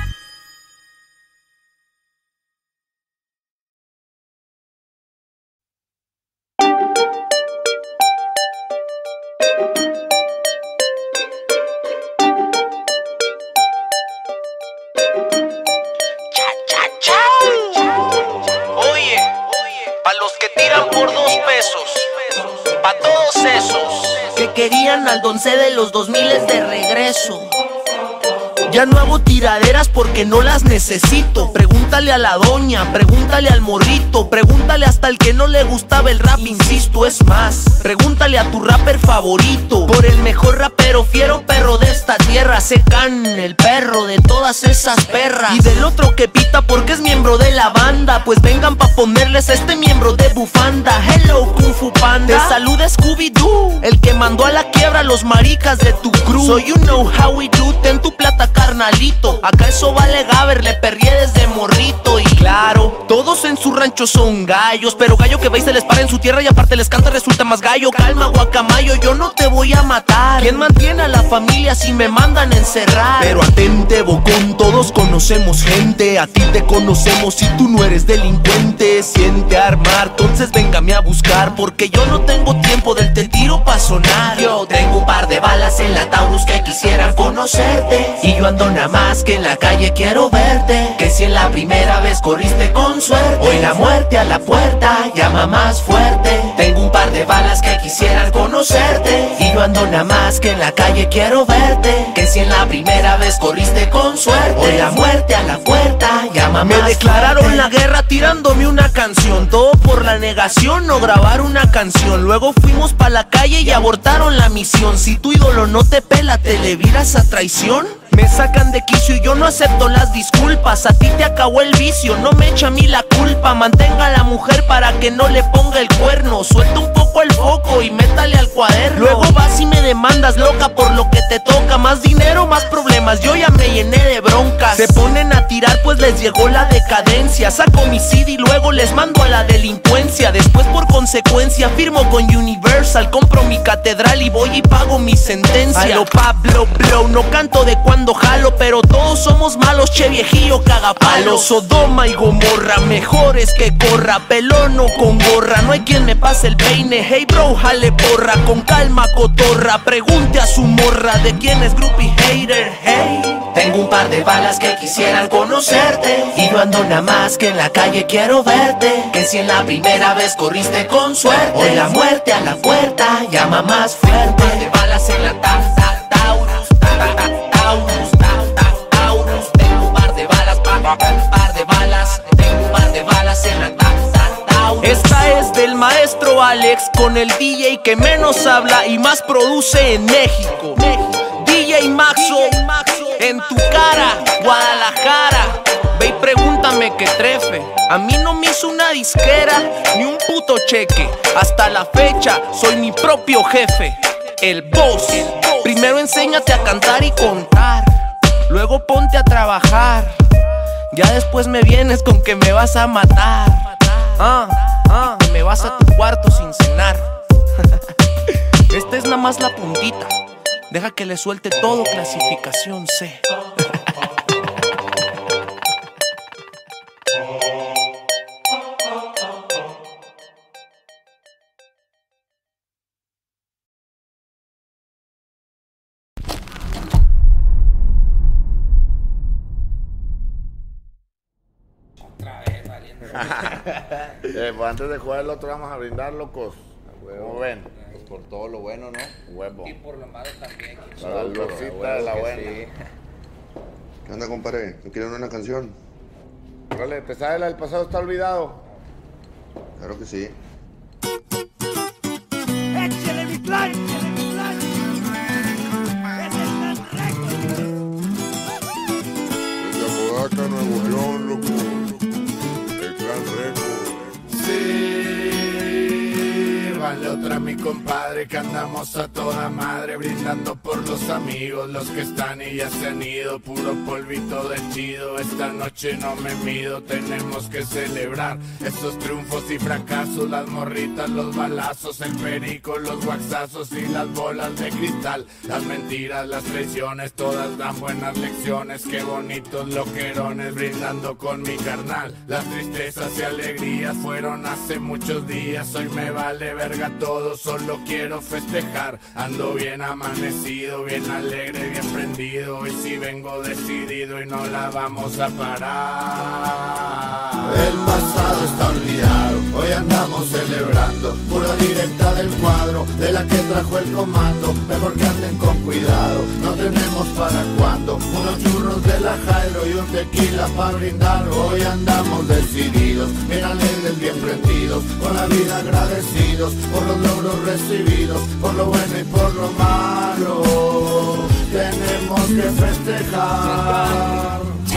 Pa' los que tiran por dos pesos, pa' todos esos que querían al Doncé de los dos miles de regreso. Ya no hago tiraderas porque no las necesito. Pregúntale a la doña, pregúntale al morrito, pregúntale hasta el que no le gustaba el rap, insisto, es más. Pregúntale a tu rapper favorito, por el mejor rapero, fiero perro de esta tierra. Secan, el perro de todas esas perras. Y del otro que pita porque es miembro de la banda, pues vengan pa' ponerles a este miembro de bufanda. Hello Kung Fu Panda, te saluda Scooby-Doo, el que mandó a la quiebra a los maricas de tu crew. So you know how we do, ten tu plata carnalito. Acá eso vale gaber, le perrié desde morrito. Y claro, todos en su rancho son gallos, pero gallo que va y se les para en su tierra y aparte les canta resulta más gallo. Calma guacamayo, yo no te voy a matar. ¿Quién mantiene a la familia si me mandan a encerrar? Pero atente bocón, todos conocemos gente. A ti te conocemos si tú no eres delincuente. Siente armar, entonces véngame a buscar, porque yo no tengo tiempo del te tiro pa' sonar. Yo tengo un par de balas en la Taurus que quisieran conocerte, y yo ando nada más que en la calle quiero verte. Que si en la primera vez corriste con suerte, hoy la muerte a la puerta llama más fuerte. Tengo un par de balas que quisieran conocerte, y yo ando nada más que en la calle quiero verte. Que si en la primera vez corriste con suerte, hoy la muerte a la puerta llama más fuerte. Me declararon la guerra tirándome una canción, todo por la negación, no grabar una canción. Luego fuimos pa' la calle y abortaron la misión. Si tu ídolo no te pela, ¿te le viras a traición? Me sacan de quicio y yo no acepto las disculpas. A ti te acabó el vicio, no me echa a mí la culpa. Mantenga a la mujer para que no le ponga el cuerno. Suelta un poco el foco y métale al cuaderno. Luego vas y me demandas loca por lo que te toca. Más dinero, más problemas, yo ya me llené de broncas. Se ponen a tirar pues les llegó la decadencia. Saco mi C D y luego les mando a la delincuencia. Después por consecuencia firmo con Universal, compro mi catedral y voy y pago mi sentencia. A lo Pablo Blow, no canto de cuando jalo, pero todos somos malos, che viejillo cagapalo. Sodoma y Gomorra, mejores que corra, pelón o con gorra, no hay quien me pase el peine. Hey bro, jale porra, con calma cotorra, pregunte a su morra de quién es groupie hater. Hey, tengo un par de balas que quisieran conocerte, y yo ando nada más que en la calle quiero verte. Que si en la primera vez corriste con suerte, hoy la muerte a la puerta llama más fuerte. Un par de balas en la taza, Taurus, Taurus, Taurus. Tengo un par de balas, un par de balas, tengo un par de balas en la taza, Taurus. Esta es del maestro Alex con el D J que menos habla y más produce en México. D J Maxo, en tu cara, Guadalajara. Ve y pregúntame qué trefe. A mí no me hizo una disquera ni un puto cheque. Hasta la fecha soy mi propio jefe, el boss. Primero enséñate a cantar y contar, luego ponte a trabajar. Ya después me vienes con que me vas a matar. Ah, ah, y me vas a tu cuarto sin cenar. Esta es nada más la puntita. Deja que le suelte todo clasificación C. eh, pues antes de jugar el otro vamos a brindar, locos. ¿Cómo ven? Pues por todo lo bueno, ¿no? Huevo. Y por lo malo también. La losita de la buena. Sí. ¿Qué onda, compadre? ¿No quieren una canción? Órale, ¿te sabes la del pasado está olvidado? Claro que sí. Échale mi plan, échale mi plan. Es el Clan Records. Desde Apodaca, Nuevo León, loco. El Clan Records. Sí, vale otra mi compadre que andamos a toda madre brindando por los amigos, los que están y ya se han ido, puro polvito de chido, esta noche no me mido, tenemos que celebrar estos triunfos y fracasos, las morritas, los balazos, el perico, los guaxazos y las bolas de cristal, las mentiras, las traiciones, todas dan buenas lecciones, qué bonitos loquerones brindando con mi carnal, las tristezas y alegrías fueron hace muchos días, hoy me vale verga todo, solo quiero festejar, ando bien amanecido, bien alegre, bien prendido, hoy sí vengo decidido y no la vamos a parar. El pasado está olvidado, hoy andamos celebrando, pura directa del cuadro, de la que trajo el comando, mejor que anden con cuidado, no tenemos para cuando, unos churros de la Jairo y un tequila para brindar, hoy andamos decididos, bien alegres, bien prendidos, con la vida agradecidos, por los logros recibidos, por lo bueno y por lo malo, tenemos que festejar.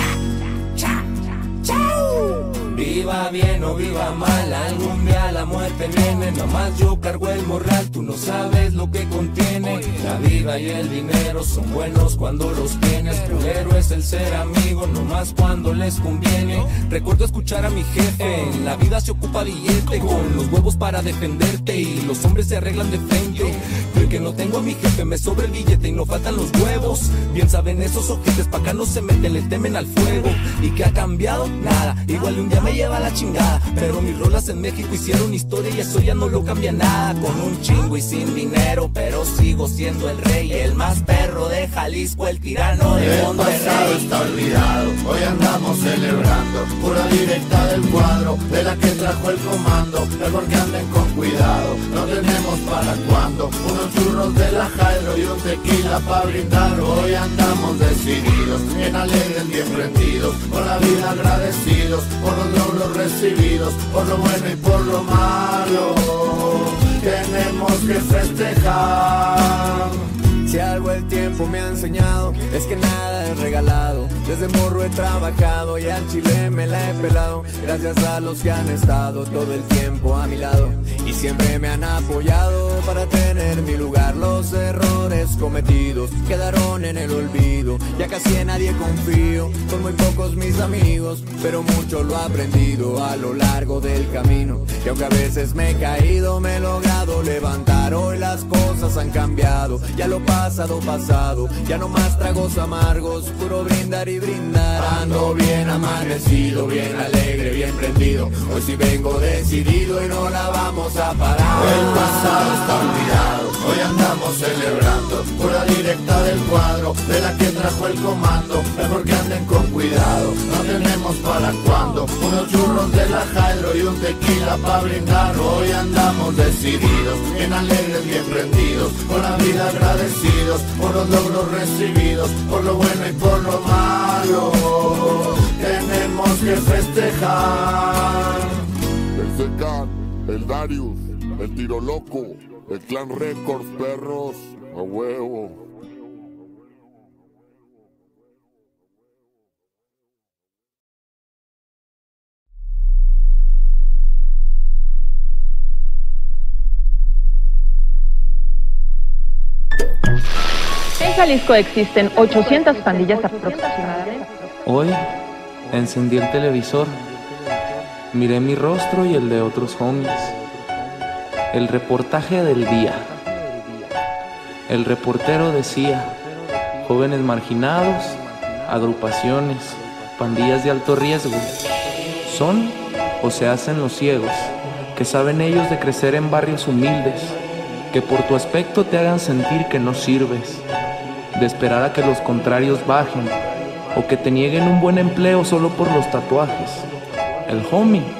Viva bien o viva mal, algún día la muerte viene, nomás yo cargo el morral, tú no sabes lo que contiene. La vida y el dinero son buenos cuando los tienes, pero es el ser amigo, nomás cuando les conviene. Recuerdo escuchar a mi jefe, en la vida se ocupa billete, con los huevos para defenderte y los hombres se arreglan de frente. Creo que no tengo a mi jefe, me sobra el billete y no faltan los huevos. Bien saben esos ojetes, pa' acá no se meten, le temen al fuego. ¿Y qué ha cambiado? Nada, igual un día me lleva la chingada, pero mis rolas en México hicieron historia y eso ya no lo cambia nada. Con un chingo y sin dinero, pero sigo siendo el rey, el más perro de Jalisco, el tirano de Monterrey. El pasado está olvidado, hoy andamos celebrando, pura directa del cuadro, de la que trajo el comando, mejor que anden con cuidado, no tenemos para cuando, unos churros de la Jairo y un tequila para brindar, hoy andamos decididos, bien alegres, bien prendidos, con la vida agradecidos, por los logros recibidos, por lo bueno y por lo malo, tenemos que festejar. Si algo el tiempo me ha enseñado es que nada es regalado. Desde morro he trabajado y al chile me la he pelado, gracias a los que han estado todo el tiempo a mi lado y siempre me han apoyado para tener mi lugar. Los errores cometidos quedaron en el olvido, ya casi en nadie confío, son muy pocos mis amigos, pero mucho lo he aprendido a lo largo del camino. Y aunque a veces me he caído, me he logrado levantar. Hoy las cosas han cambiado, ya lo pasado, pasado, ya no más tragos amargos, puro brindar y brindar. Ando bien amanecido, bien alegre, bien prendido, hoy sí vengo decidido y no la vamos a parar. El pasado está olvidado, hoy andamos celebrando, pura directa del cuadro, de la que trajo el comando, mejor que anden con cuidado, no tenemos para cuando, unos churros de la Jairo y un tequila para brindar, hoy andamos decididos, bien alegres, bien prendidos, con la vida agradecidos, por los logros recibidos, por lo bueno y por lo malo, tenemos que festejar. El Secan, el Darius, el Tiro Loco, el Clan Records, perros, a huevo. En Jalisco existen ochocientas pandillas aproximadamente. Hoy encendí el televisor, miré mi rostro y el de otros homies. El reportaje del día. El reportero decía: jóvenes marginados, agrupaciones, pandillas de alto riesgo, son o se hacen los ciegos, que saben ellos de crecer en barrios humildes, que por tu aspecto te hagan sentir que no sirves, de esperar a que los contrarios bajen, o que te nieguen un buen empleo solo por los tatuajes. El homie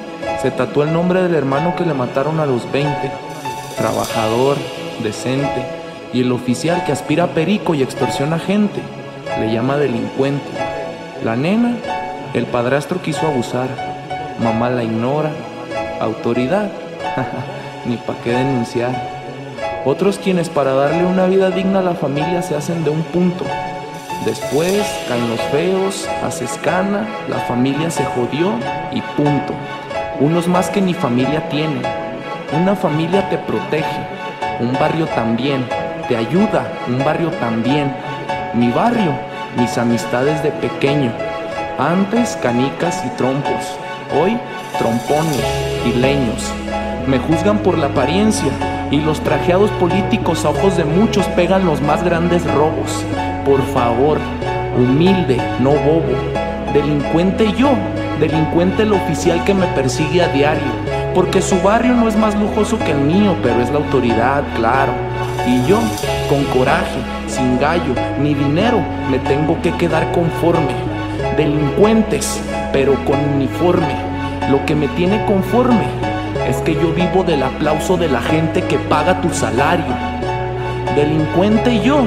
Se tatuó el nombre del hermano que le mataron a los veinte. Trabajador, decente. Y el oficial que aspira a perico y extorsiona gente le llama delincuente. La nena, el padrastro quiso abusar. Mamá la ignora. Autoridad, ni pa' qué denunciar. Otros quienes para darle una vida digna a la familia se hacen de un punto. Después caen los feos, haces cana, la familia se jodió y punto. Unos más que ni familia tienen. Una familia te protege, un barrio también. Te ayuda, un barrio también. Mi barrio, mis amistades de pequeño. Antes canicas y trompos, hoy trompones y leños. Me juzgan por la apariencia y los trajeados políticos a ojos de muchos pegan los más grandes robos. Por favor, humilde, no bobo. Delincuente yo, delincuente el oficial que me persigue a diario. Porque su barrio no es más lujoso que el mío, pero es la autoridad, claro. Y yo, con coraje, sin gallo, ni dinero, me tengo que quedar conforme. Delincuentes, pero con uniforme. Lo que me tiene conforme es que yo vivo del aplauso de la gente que paga tu salario. Delincuente yo,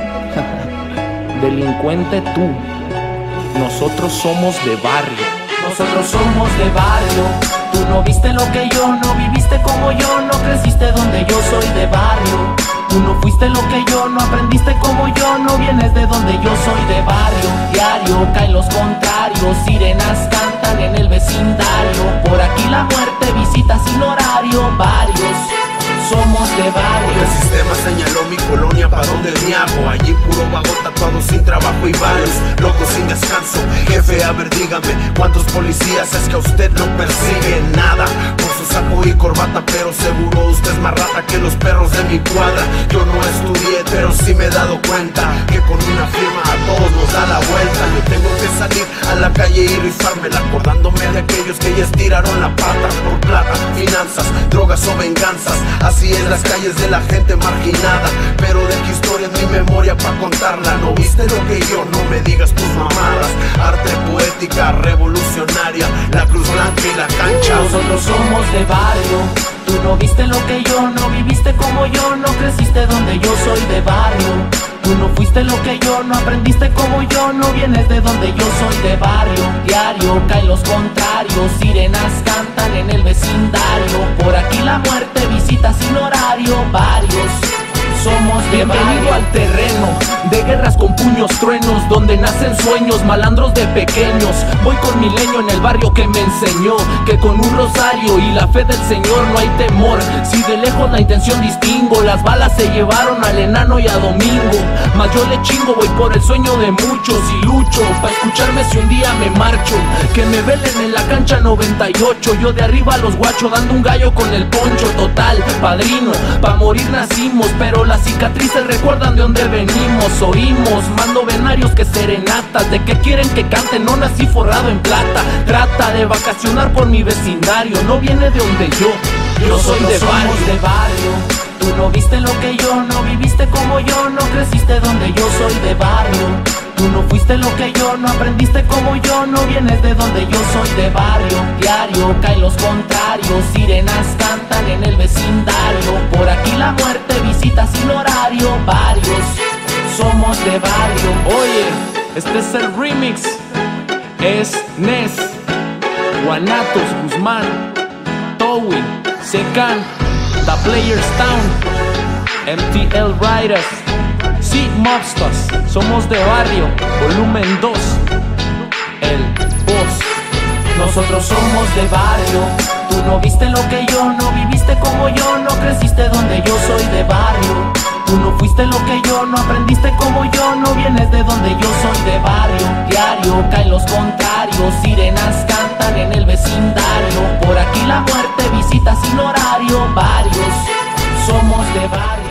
delincuente tú. Nosotros somos de barrio. Nosotros somos de barrio. Tú no viste lo que yo, no viviste como yo, no creciste donde yo soy de barrio. Tú no fuiste lo que yo, no aprendiste como yo, no vienes de donde yo soy de barrio. Diario caen los contrarios, sirenas cantan en el vecindario. Por aquí la muerte visita sin horario, varios somos de barrio. El sistema señaló mi colonia pa' donde me hago. Allí puro vago tatuado sin trabajo y varios locos sin descanso. Jefe, a ver dígame, ¿cuántos policías es que a usted no persigue? Nada, por su saco y corbata, pero seguro usted es más rata que los perros de mi cuadra. Yo no estudié, pero sí me he dado cuenta que con una firma a todos nos da la vuelta. Yo tengo que salir a la calle y rifármela, acordándome de aquellos que ya estiraron la pata por plata, finanzas, drogas o venganzas. Así es las calles de la gente marginada, pero de qué historia es mi memoria pa' contarla. No viste lo que yo, no me digas tus mamadas. Arte poética revolucionaria, la cruz blanca y la cancha. Nosotros somos de barrio. Tú no viste lo que yo, no viviste como yo, no creciste donde yo soy de barrio. Tú no fuiste lo que yo, no aprendiste como yo, no vienes de donde yo soy de barrio. Diario caen los contrarios, sirenas cantan en el vecindario. Por aquí la muerte visita sin horario, varios somos de Bienvenido barrio. al terreno de guerras con puños truenos, donde nacen sueños, malandros de pequeños. Voy con mi leño en el barrio que me enseñó que con un rosario y la fe del Señor no hay temor. Si de lejos la intención distingo, las balas se llevaron al enano y a Domingo. Mas yo le chingo, voy por el sueño de muchos y lucho pa' escucharme si un día me marcho. Que me velen en la cancha noventa y ocho, yo de arriba a los guachos dando un gallo con el poncho. Total, padrino, pa' morir nacimos, pero las cicatrices recuerdan de dónde venimos. Oímos más novenarios que serenatas, de que quieren que cante, no nací forrado en plata. Trata de vacacionar por mi vecindario, no viene de donde yo, yo soy de barrio. de barrio. Tú no viste lo que yo, no viviste como yo, no creciste donde yo soy de barrio. Tú no fuiste lo que yo, no aprendiste como yo, no vienes de donde yo soy de barrio. Diario caen los contrarios, sirenas cantan en el vecindario. Por aquí la muerte visita sin horario, varios somos de barrio. Oye, este es el remix, es Nes, Guanatos, Guzmán, Towi, Secan, The Players Town, M T L Riders, Sí Mobsters, somos de barrio, volumen dos, el boss. Nosotros somos de barrio. Tú no viste lo que yo, no viviste como yo, no creciste donde yo soy de barrio. Tú no fuiste lo que yo, no aprendiste como yo, no vienes de donde yo soy de barrio. Diario caen los contrarios, sirenas cantan en el vecindario. Por aquí la muerte visita sin horario, varios somos de barrio.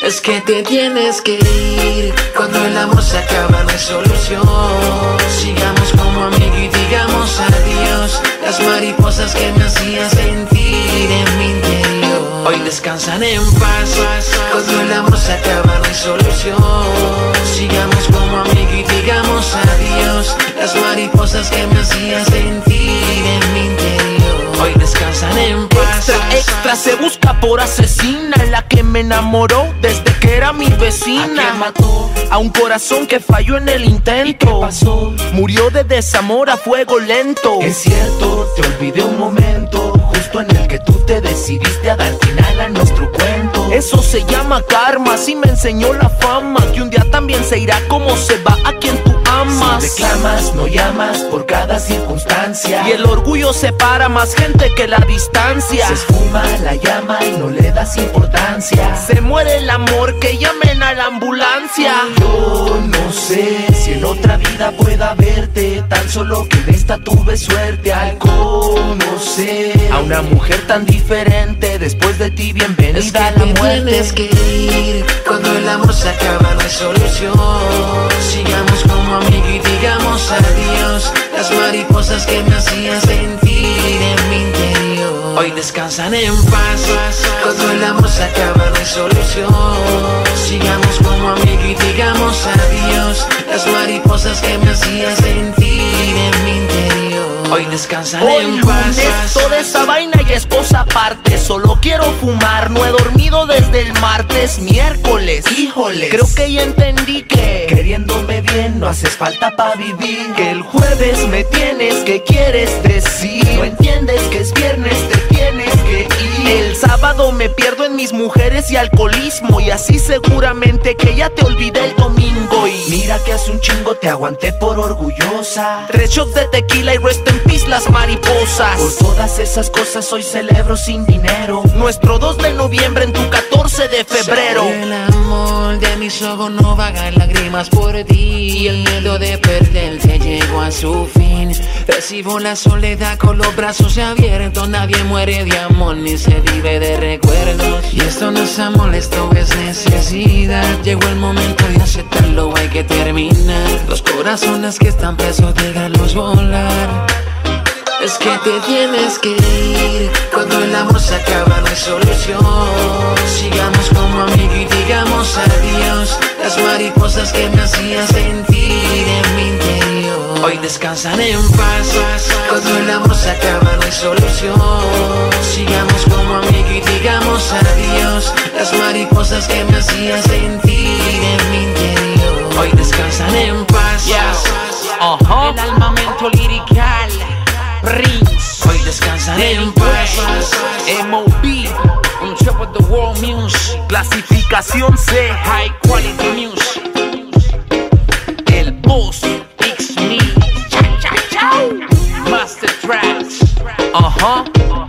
Es que te tienes que ir. Cuando el amor se acaba no hay solución. Sigamos como amigos y digamos adiós. Las mariposas que me hacían sentir en mi interior hoy descansan en paz. Cuando el amor se acaba no hay solución. Sigamos como amigos y digamos adiós. Las mariposas que me hacían sentir en mi interior hoy descansan en paz. Extra, extra, se busca por asesina, la que me enamoró desde que era mi vecina. ¿A quién mató? A un corazón que falló en el intento. ¿Y qué pasó? Murió de desamor a fuego lento. Es cierto, te olvidé un momento, justo en el que tú te decidiste a dar final a nuestro cuento. Eso se llama karma, así me enseñó la fama, que un día también se irá como se va a quien tú amas. Si reclamas, no llamas por cada circunstancia. Y el orgullo separa más gente que la distancia. Se esfuma la llama y no le das importancia. Se muere el amor, que llamen a la ambulancia. Yo no sé si en otra vida pueda verte, tan solo que en esta tuve suerte al conocer a una mujer tan diferente. Después de ti, bienvenida es que a la muerte. Tienes que ir. Cuando el amor se acaba no hay solución. Sigamos como amigos y digamos adiós. Las mariposas que me hacían sentir en mi interior hoy descansan en paz. Cuando el amor se acaba no hay solución. Sigamos como amigos y digamos adiós. Las mariposas que me hacían sentir en mi interior hoy descansan Hoy en paz. lunes, toda esa vaina y es cosa aparte. Solo quiero fumar, no he dormido desde el martes. Miércoles, híjoles, creo que ya entendí que queriéndome bien no haces falta pa' vivir. Que el jueves me tienes, ¿qué quieres decir? No entiendes que es viernes, te tienes que ir. El sábado me pierdo en mis mujeres y alcoholismo, y así seguramente que ya te olvidé el domingo. Y mira que hace un chingo te aguanté por orgullosa. Tres shots de tequila y rest in peace las mariposas. Por todas esas cosas hoy celebro sin dinero nuestro dos de noviembre en tu catorce de febrero. Soy el amor de mis ojos, no vagan lágrimas por ti. Y el miedo de perderte llegó a su fin. Recibo la soledad con los brazos abiertos. Nadie muere de amor ni se vive de recuerdos. Y esto no es amor, esto es necesidad. Llegó el momento de aceptarlo, hay que terminar. Los corazones que están presos, déjalos volar. Es que te tienes que ir. Cuando el amor se acaba no hay solución. Sigamos como amigos y digamos adiós. Las mariposas que me hacían sentir en mi interior hoy descansan en paz. Cuando el amor se acaba no hay solución. Sigamos como amigos y digamos adiós. Las mariposas que me hacían sentir en mi interior hoy descansan en paz. Yes. Uh-huh. El armamento lirical Prince hoy descansan en paz. M O B, on top of the world music. clasificación C, High quality music. el boss, It's me, Master Tracks. ajá,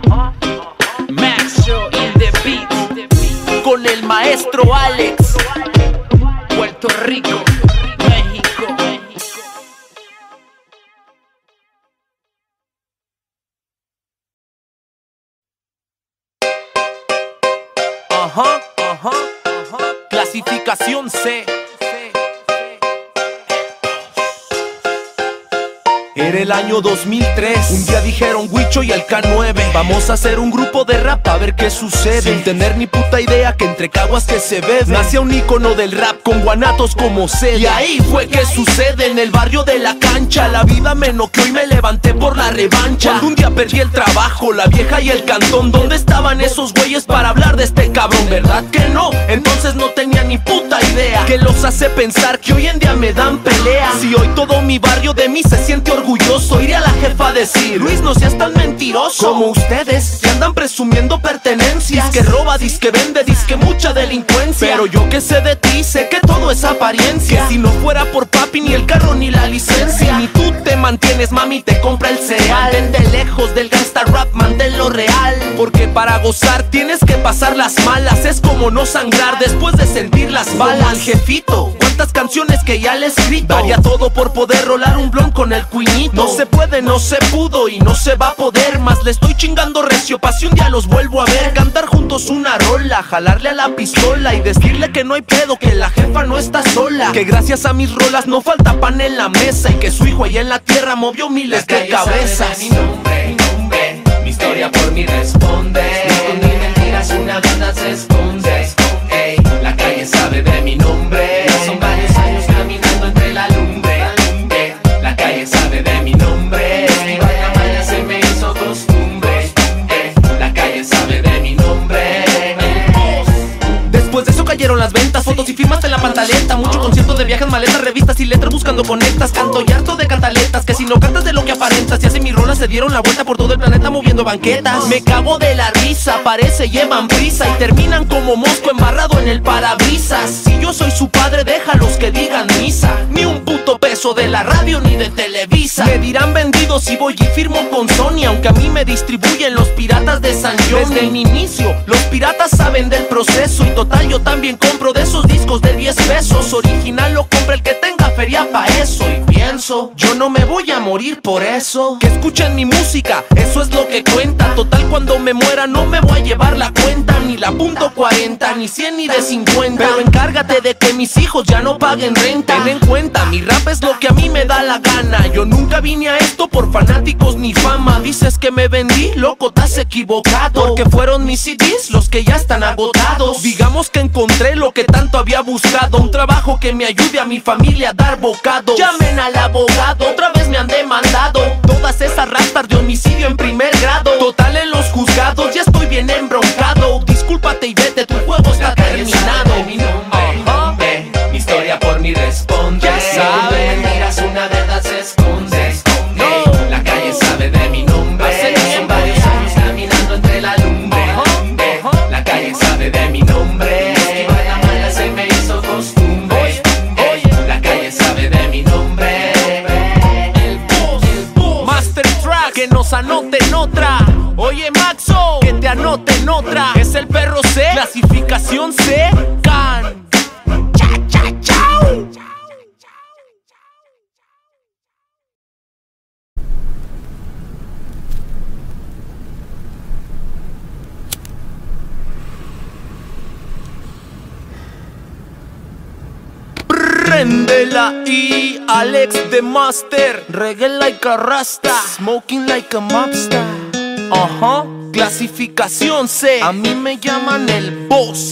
Maxo in the beat. con el maestro Alex. Puerto Rico, México. Ajá, ajá, ajá. Clasificación C. Era el año dos mil tres. Un día dijeron Huicho y el K nueve, vamos a hacer un grupo de rap a ver qué sucede. Sin tener ni puta idea que entre caguas que se bebe nacía un ícono del rap con guanatos como sede. Y ahí fue que sucede, en el barrio de la cancha. La vida me noqueó y me levanté por la revancha. Cuando un día perdí el trabajo, la vieja y el cantón, ¿dónde estaban esos güeyes para hablar de este cabrón? ¿Verdad que no? Entonces no tenía ni puta idea. ¿Qué los hace pensar que hoy en día me dan pelea? Si hoy todo mi barrio de mí se siente orgulloso, iré a la jefa a decir: Luis, no seas tan mentiroso como ustedes que andan presumiendo pertenencias. Que roba, disque vende, disque mucha delincuencia. Pero yo que sé de ti, sé que todo es apariencia. Que si no fuera por papi, ni el carro ni la licencia, ni tú te mantienes, mami, te compra el cereal. Mantén de lejos del gangsta rap, manténlo real. Porque para gozar tienes que pasar las malas. Es como no sangrar después de sentir las balas. Al jefito, cuántas canciones que ya le he escrito. Daría todo por poder rolar un blon con el cuiñito. No se puede, no se pudo y no se va a poder más. Le estoy chingando recio pa' si un día los vuelvo a ver. Cantar juntos una rola, jalarle a la pistola y decirle que no hay pedo, que la jefa no está sola. Que gracias a mis rolas no falta pan en la mesa y que su hijo allá en la tierra movió miles de cabezas. Mi nombre, mi nombre, mi historia por mí responde. Con mil mentiras una verdad se esconde. Ey, la calle sabe de mi nombre. Son varios años caminando entre la lumbre. Ey, la calle sabe de mi nombre. Esquivar la malla se me hizo costumbre. Ey, la calle sabe de mi nombre. Después de eso cayeron las ventas, fotos y firmas en la pantaleta. Mucho concierto de viajes, maletas, revistas y letras buscando conectas. Canto y harto de cantaletas, que si no cantas de lo que aparentas. Y así mis rolas se dieron la vuelta por todo el planeta moviendo banquetas. Me cago de la risa, parece llevan prisa y terminan como mosco embarrado en el parabrisas. Si yo soy su padre, déjalos que digan misa. Ni un puto peso de la radio ni de Televisa. Me dirán vendido si voy y firmo con Sony, aunque a mí me distribuyen los piratas de San Johnny. Desde el inicio, los piratas saben del proceso y total yo también compro de esos discos de diez pesos. Original lo compra el que tenga feria pa' eso. Y pienso, yo no me voy a morir por eso. Que escuchen mi música, eso es lo que cuenta. Total cuando me muera no me voy a llevar la cuenta. Ni la punto cuarenta, ni cien ni de cincuenta. Pero encárgate de que mis hijos ya no paguen renta. Ten en cuenta, mi rap es lo que a mí me da la gana. Yo nunca vine a esto por fanáticos ni fama. Dices que me vendí, loco, estás equivocado. Porque fueron mis C Ds los que ya están agotados. Digamos que encontré lo que tanto había buscado. Un trabajo que me ayude a mi familia a dar bocados. Llamen al abogado, otra vez me han demandado. Todas esas rastas de homicidio en primer grado. Total en los juzgados, ya estoy bien embroncado. Discúlpate y vete, tu juego está terminado. Mi nombre, nombre, mi historia por mí responde. Ya saben, mentiras una verdad se esconde. No. La calle sabe de mi nombre. Hace Son varios años caminando entre la lumbre. La calle sabe de mi nombre. Esquivar la malla se me hizo costumbre. La calle sabe de mi nombre. El boss, el boss. Master Track, que nos anoten otra. Oye Maxo, que te anoten otra. Es el perro C, clasificación C, Can. Cha, cha, chao. Prendela y Alex de Master. Reggae like a rasta, smoking like a mobster. Ajá, clasificación C. A mí me llaman el boss.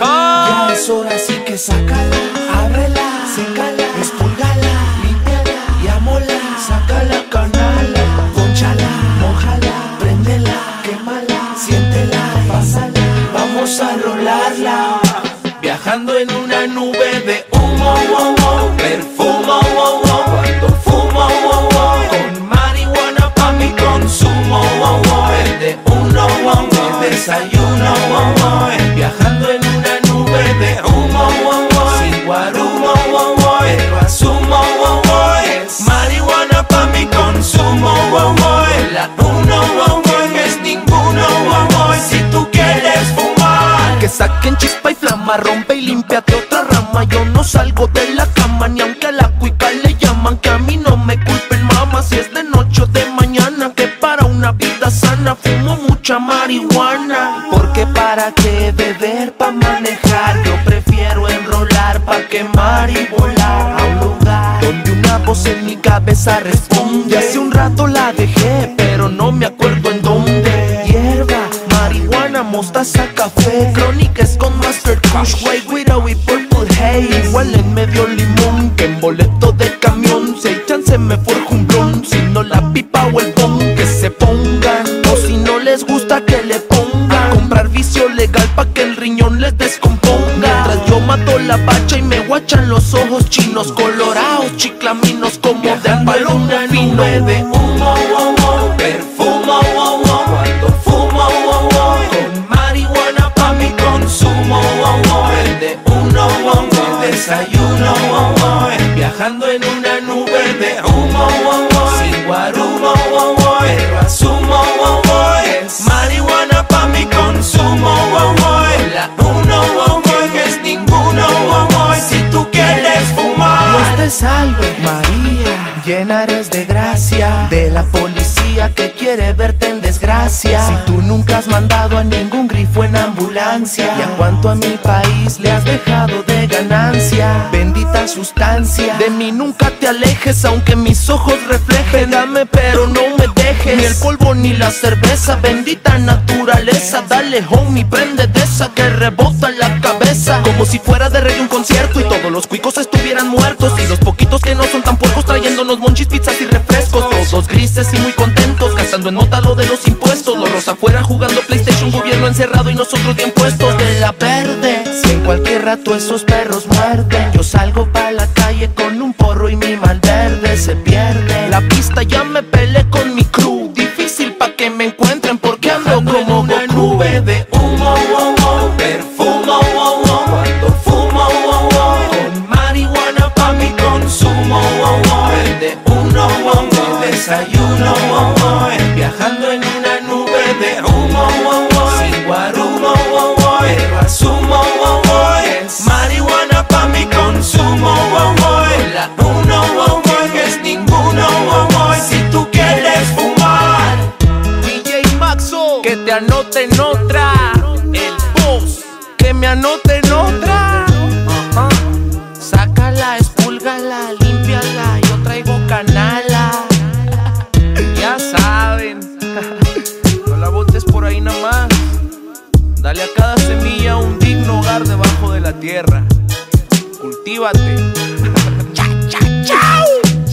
Ya es hora, así que sácala, ábrela, sécala, expúlgala, límpiala y amóla. Sácala, canala, ponchala, mójala, préndela, quémala, siéntela, pásala, vamos a rolarla. Viajando en una nube de humo, wow, wow, perfumo, wow, wow. Cuando fumo, wow, wow, con marihuana pa' mi consumo, wow, wow. De uno, wow, wow, desayuno, wow, wow. Viajando en una nube de humo, wow, wow, sin guarumo, wow, wow. Pero asumo, wow, wow, es marihuana pa' mi consumo, wow, wow. La uno, wow, wow, no es ninguno, wow, wow. Si tú quieres fumar, que saquen chispa y flama, rompe y límpiate otra rama. Yo no salgo de la cama ni aunque a la cuica le llaman. Que a mí no me culpen mamá si es de noche o de mañana. Que para una vida sana fumo mucha marihuana. Porque para qué beber pa' manejar, yo prefiero enrolar pa' quemar y volar a un lugar donde una voz en mi cabeza responde. Hace un rato la dejé pero no me acuerdo en dónde. Hierba, marihuana, mostaza, café, crónicas con Master Kush, White Widow y Purple Haze. Igual en medio limón que en boleto de camión. Si hay chance me forjo un blon, si no la pipa o el bong que se pongan. O si no les gusta que le pongan. Comprar vicio legal pa' que el riñón les descomponga. Mientras yo mato la bacha y me guachan los ojos chinos colorados, chiclaminos como de balón fino. De humo, wow, wow, perfumo, wow, wow. Cuando fumo, wow, wow, con marihuana pa' mi consumo, wow, wow. El de uno, wow, wow, desayuno, wow, wow. Viajando en una nube de humo, wow, wow, sin guarumo, wow, wow. Pero asumo, wow, wow, es marihuana pa' mi consumo. salve, María, llena eres de gracia, de la policía que quiere verte en desgracia. Si tú nunca has mandado a ningún grifo en ambulancia, y a cuánto a mi país le has dejado de ganancia. Bendita sustancia, de mí nunca te alejes, aunque mis ojos reflejen. Dame pero no me dejes, ni el polvo ni la cerveza. Bendita naturaleza, dale homie, prende de esa que rebota en la cabeza. Como si fuera de reggae un concierto y todos los cuicos estuvieran muertos, y los poquitos que no son tan puercos trayéndonos monchis, pizzas y refrescos. Todos grises y muy contentos, gastando en nota lo de los impuestos. Los rosa afuera jugando PlayStation, gobierno encerrado y nosotros bien puestos. De la verde, si en cualquier rato esos perros muerden, yo salgo pa' la calle con un porro y mi malverde se pierde. La pista ya me peleé con mi crew, difícil pa' que me encuentren porque ando como una nube de humo, wow, wow, perfumo, wow, wow. Cuando fumo, wow, wow, con marihuana pa' mi consumo, wow, wow. De uno, wow, wow, desayuno, wow, wow. Viajando en una nube de humo, wow, wow. Sin guarumo, wow, wow, pero asumo, wow, wow. Es marihuana pa' mi consumo, wow, wow. La uno, wow, wow, que es ninguno, wow, wow. Si tú quieres fumar, D J Maxo, que te anote en otra. El boss, que me anote en otra. uh-huh. Sácala, expúlgala, límpiala, yo traigo canala. Ya saben, no la botes por ahí nada más. Dale a cada semilla un digno hogar debajo de la tierra. Cultívate. Chao, chao, chao.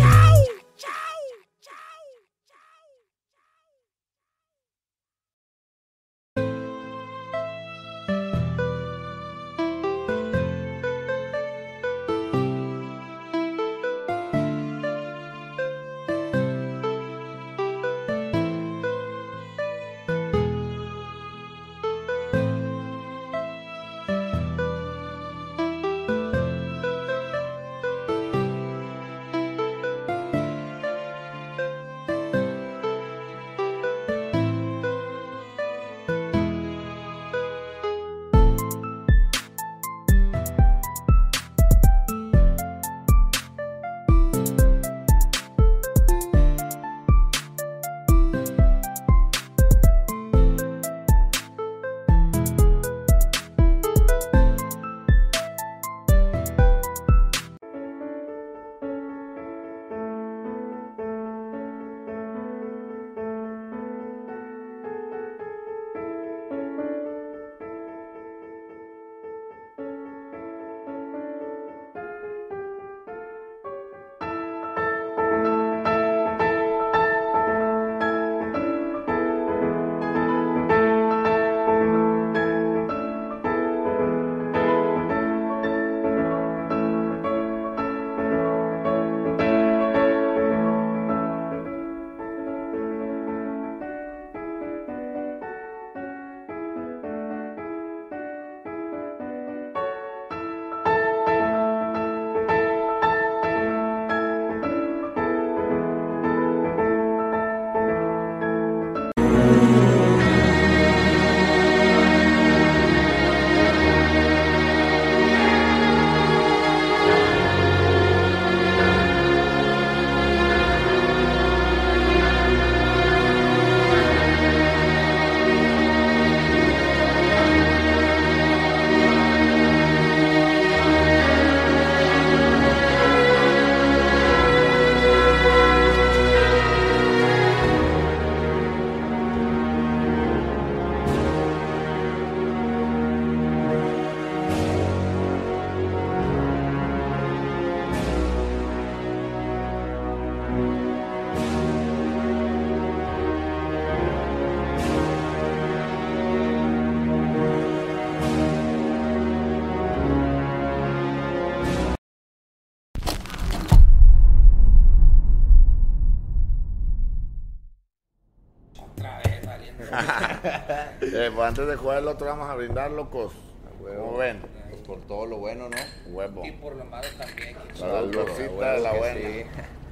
eh, pues antes de jugar el otro vamos a brindar, locos. ¿Cómo ven? Por todo lo bueno, ¿no? Huevo. Y por lo malo también. La dulcita de la buena. Sí.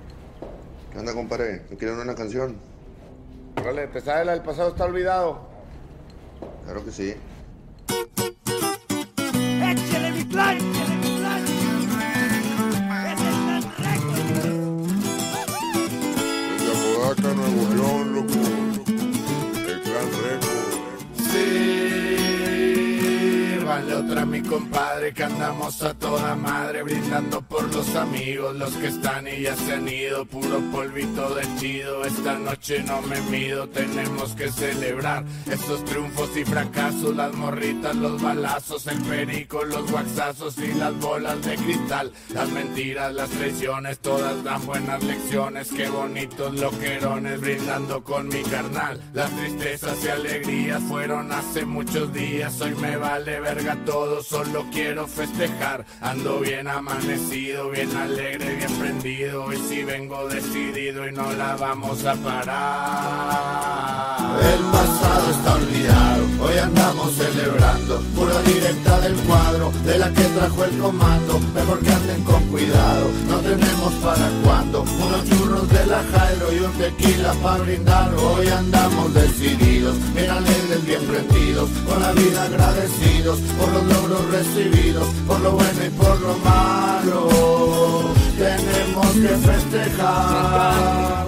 ¿Qué onda, compadre? ¿No quieren una canción? Órale, ¿te sabes la del pasado está olvidado? Claro que sí. Échale mi plan, échale mi plan. Es el plan saca Nuevo León, loco. El Clan Records. Vale otra mi compadre, que andamos a toda madre, brindando por los amigos, los que están y ya se han ido, puro polvito de chido. Esta noche no me mido, tenemos que celebrar estos triunfos y fracasos, las morritas, los balazos, el perico, los guaxazos y las bolas de cristal, las mentiras, las traiciones, todas dan buenas lecciones. Qué bonitos loquerones, brindando con mi carnal. Las tristezas y alegrías fueron hace muchos días, hoy me vale verga todo, solo quiero festejar. Ando bien amanecido, bien alegre, bien prendido. Hoy sí vengo decidido y no la vamos a parar. El pasado está olvidado, hoy andamos celebrando, pura directa del cuadro, de la que trajo el comando. Mejor que anden con cuidado, no tenemos para cuando. Unos churros de la Jairo y un tequila para brindar. Hoy andamos decididos, bien alegres, bien prendidos, con la vida agradecidos por los logros recibidos, por lo bueno y por lo malo. Tenemos que festejar.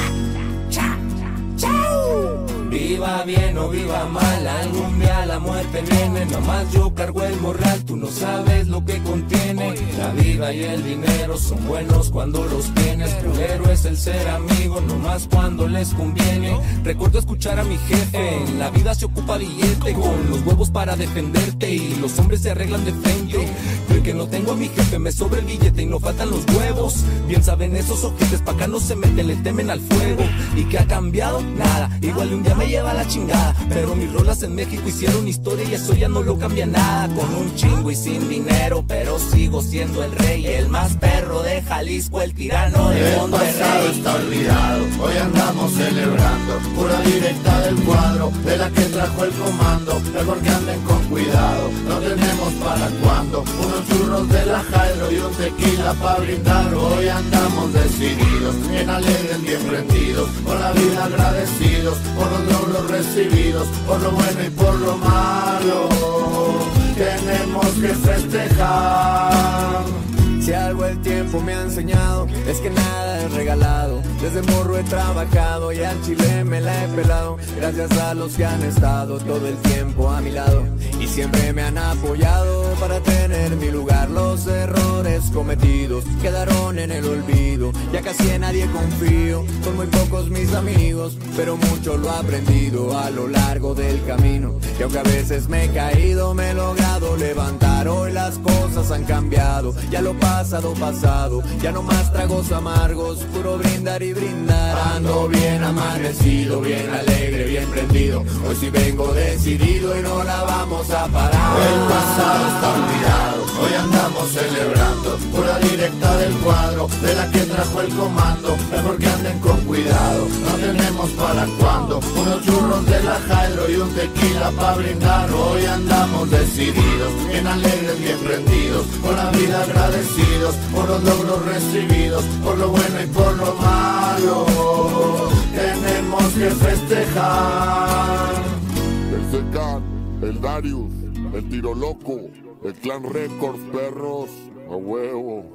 Viva bien o viva mal, algún día la muerte viene. Nomás yo cargo el morral, tú no sabes lo que contiene. La vida y el dinero son buenos cuando los tienes, pero es el ser amigo nomás cuando les conviene. Recuerdo escuchar a mi jefe, en la vida se ocupa billete, con los huevos para defenderte y los hombres se arreglan de frente. Creo que no tengo a mi jefe, me sobra el billete y no faltan los huevos. Bien saben esos ojetes, pa' acá no se meten, le temen al fuego. ¿Y qué ha cambiado? Nada, igual un día me lleva la chingada, pero mis rolas en México hicieron historia y eso ya no lo cambia nada. Con un chingo y sin dinero, pero sigo siendo el rey, el más perro de Jalisco, el tirano de Monterrey. El pasado está olvidado, hoy andamos celebrando, pura directa del cuadro, de la que trajo el comando. Mejor que anden con cuidado, no tenemos para cuando. Unos churros de la Jairo y un tequila para brindar. Hoy andamos decididos, bien alegres, bien prendidos, con la vida agradecidos por los logros recibidos, por lo bueno y por lo malo. Tenemos que festejar. Si algo el tiempo me ha enseñado es que nada es regalado. Desde morro he trabajado y al chile me la he pelado. Gracias a los que han estado todo el tiempo a mi lado y siempre me han apoyado para tener mi lugar. Los errores cometidos quedaron en el olvido, ya casi en nadie confío. Son muy pocos mis amigos, pero mucho lo he aprendido a lo largo del camino. Y aunque a veces me he caído, me he logrado levantar. Hoy las cosas han cambiado, ya lo pasado, pasado, ya no más tragos amargos, puro brindar y brindar. Ando bien amanecido, bien alegre, bien prendido. Hoy sí vengo decidido y no la vamos a parar. El pasado está olvidado, hoy andamos celebrando, pura directa del cuadro, de la que trajo el comando. Mejor que anden con cuidado, no tenemos para cuando. Unos churros de la Jairo y un tequila para brindar. Hoy andamos decididos, bien alegres, bien prendidos, con la vida agradecidos por los logros recibidos, por lo bueno y por lo malo. Tenemos que festejar. El Secan, el Darius, el Tiro Loco, el Clan Records, perros, a huevo.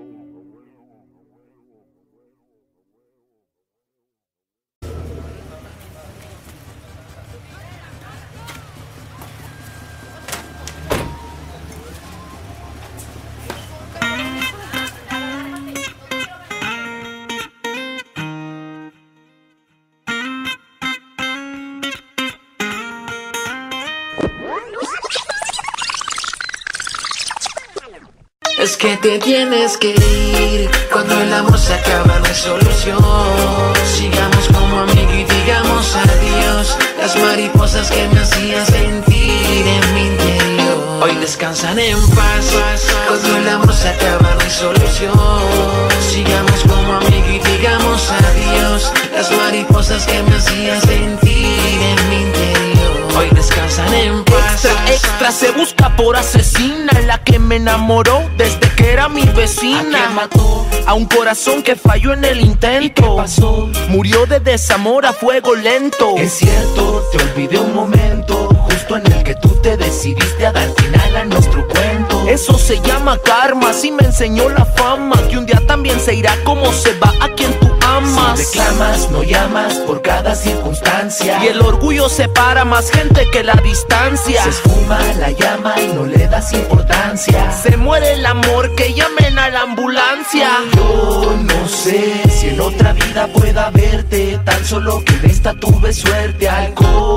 Es que te tienes que ir, cuando el amor se acaba no hay solución. Sigamos como amigos y digamos adiós. Las mariposas que me hacían sentir en mi interior hoy descansan en paz. Cuando el amor se acaba no hay solución. Sigamos como amigos y digamos adiós. Las mariposas que me hacían sentir en mi interior hoy descansan en paz. Extra, extra se busca por asesina, la que me enamoró desde que era mi vecina. ¿A quién mató? A un corazón que falló en el intento. ¿Y qué pasó? Murió de desamor a fuego lento. Es cierto, te olvidé un momento, justo en el que tú te decidiste a dar final a nuestro cuento. Eso se llama karma, así me enseñó la fama, que un día también se irá como se va a quien tú amas. reclamas, no llamas por cada circunstancia. Y el orgullo separa más gente que la distancia. Se esfuma la llama y no le das importancia. Se muere el amor, que llamen a la ambulancia. Yo no sé si en otra vida pueda verte, tan solo que en esta tuve suerte al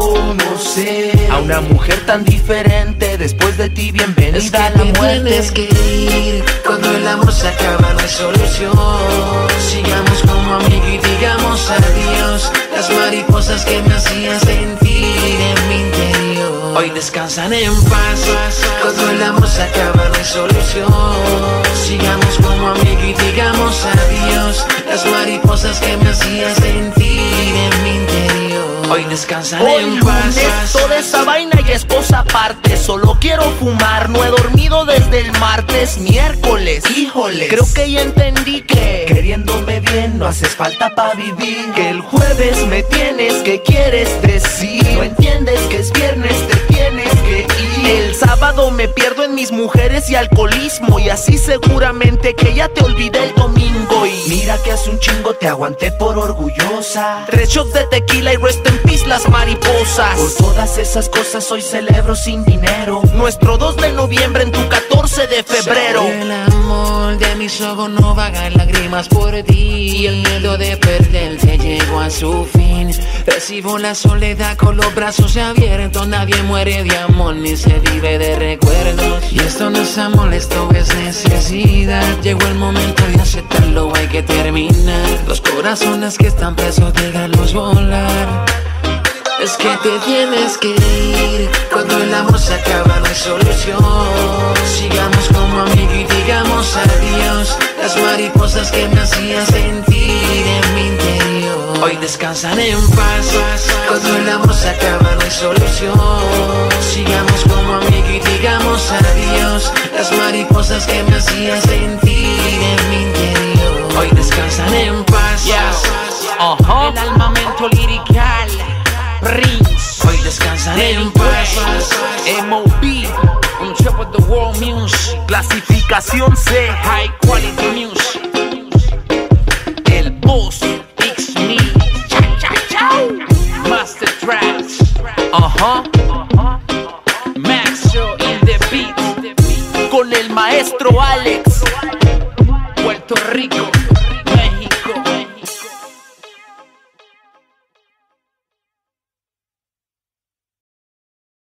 conocer a una mujer tan diferente. Después de ti, bienvenida es que a la te muerte. Tienes que ir, cuando el amor se acaba no hay solución. Sigamos como amigos y digamos adiós. Las mariposas que me hacían sentir en mi interior hoy descansan en paz. Cuando el amor se acaba no hay solución. Sigamos como amigos y digamos adiós. Las mariposas que me hacían sentir en mi interior hoy descansan hoy en lunes, paz. toda esa vaina y esposa aparte. Solo quiero fumar, no he dormido desde el martes. Miércoles, híjoles, creo que ya entendí que queriéndome bien no haces falta pa' vivir. Que el jueves me tienes, ¿qué quieres decir? No entiendes que es viernes, te tienes que ir. El sábado me pierdo en mis mujeres y alcoholismo, y así seguramente que ya te olvidé el domingo. Y mira que hace un chingo te aguanté por orgullosa. Tres shots de tequila y rest in peace las mariposas. Por todas esas cosas hoy celebro sin dinero nuestro dos de noviembre en tu catorce de febrero. El amor de mis ojos no vaga en lágrimas por ti, y el miedo de perderte llegó a su fin. Recibo la soledad con los brazos abiertos. Nadie muere de amor ni se vive de recuerdos. Y esto no es amor, esto es necesidad. Llegó el momento de aceptarlo, hay que terminar. Los corazones que están presos, déjalos volar. Es que te tienes que ir, cuando el amor se acaba no hay solución. Sigamos como amigos y digamos adiós. Las mariposas que me hacían sentir en mi interior hoy descansan en paz. Cuando el amor se acaba no hay solución. Sigamos como amigos y digamos adiós. Las mariposas que me hacían sentir en mi interior hoy descansan en paz. Yes. Uh-huh. El armamento lirical Rings hoy descansan en paz. M O B on top of the world music. Clasificación C, high quality music. El boss X Me Master Tracks. Ajá. Maxo in the beat. Con el maestro Alex, Puerto Rico.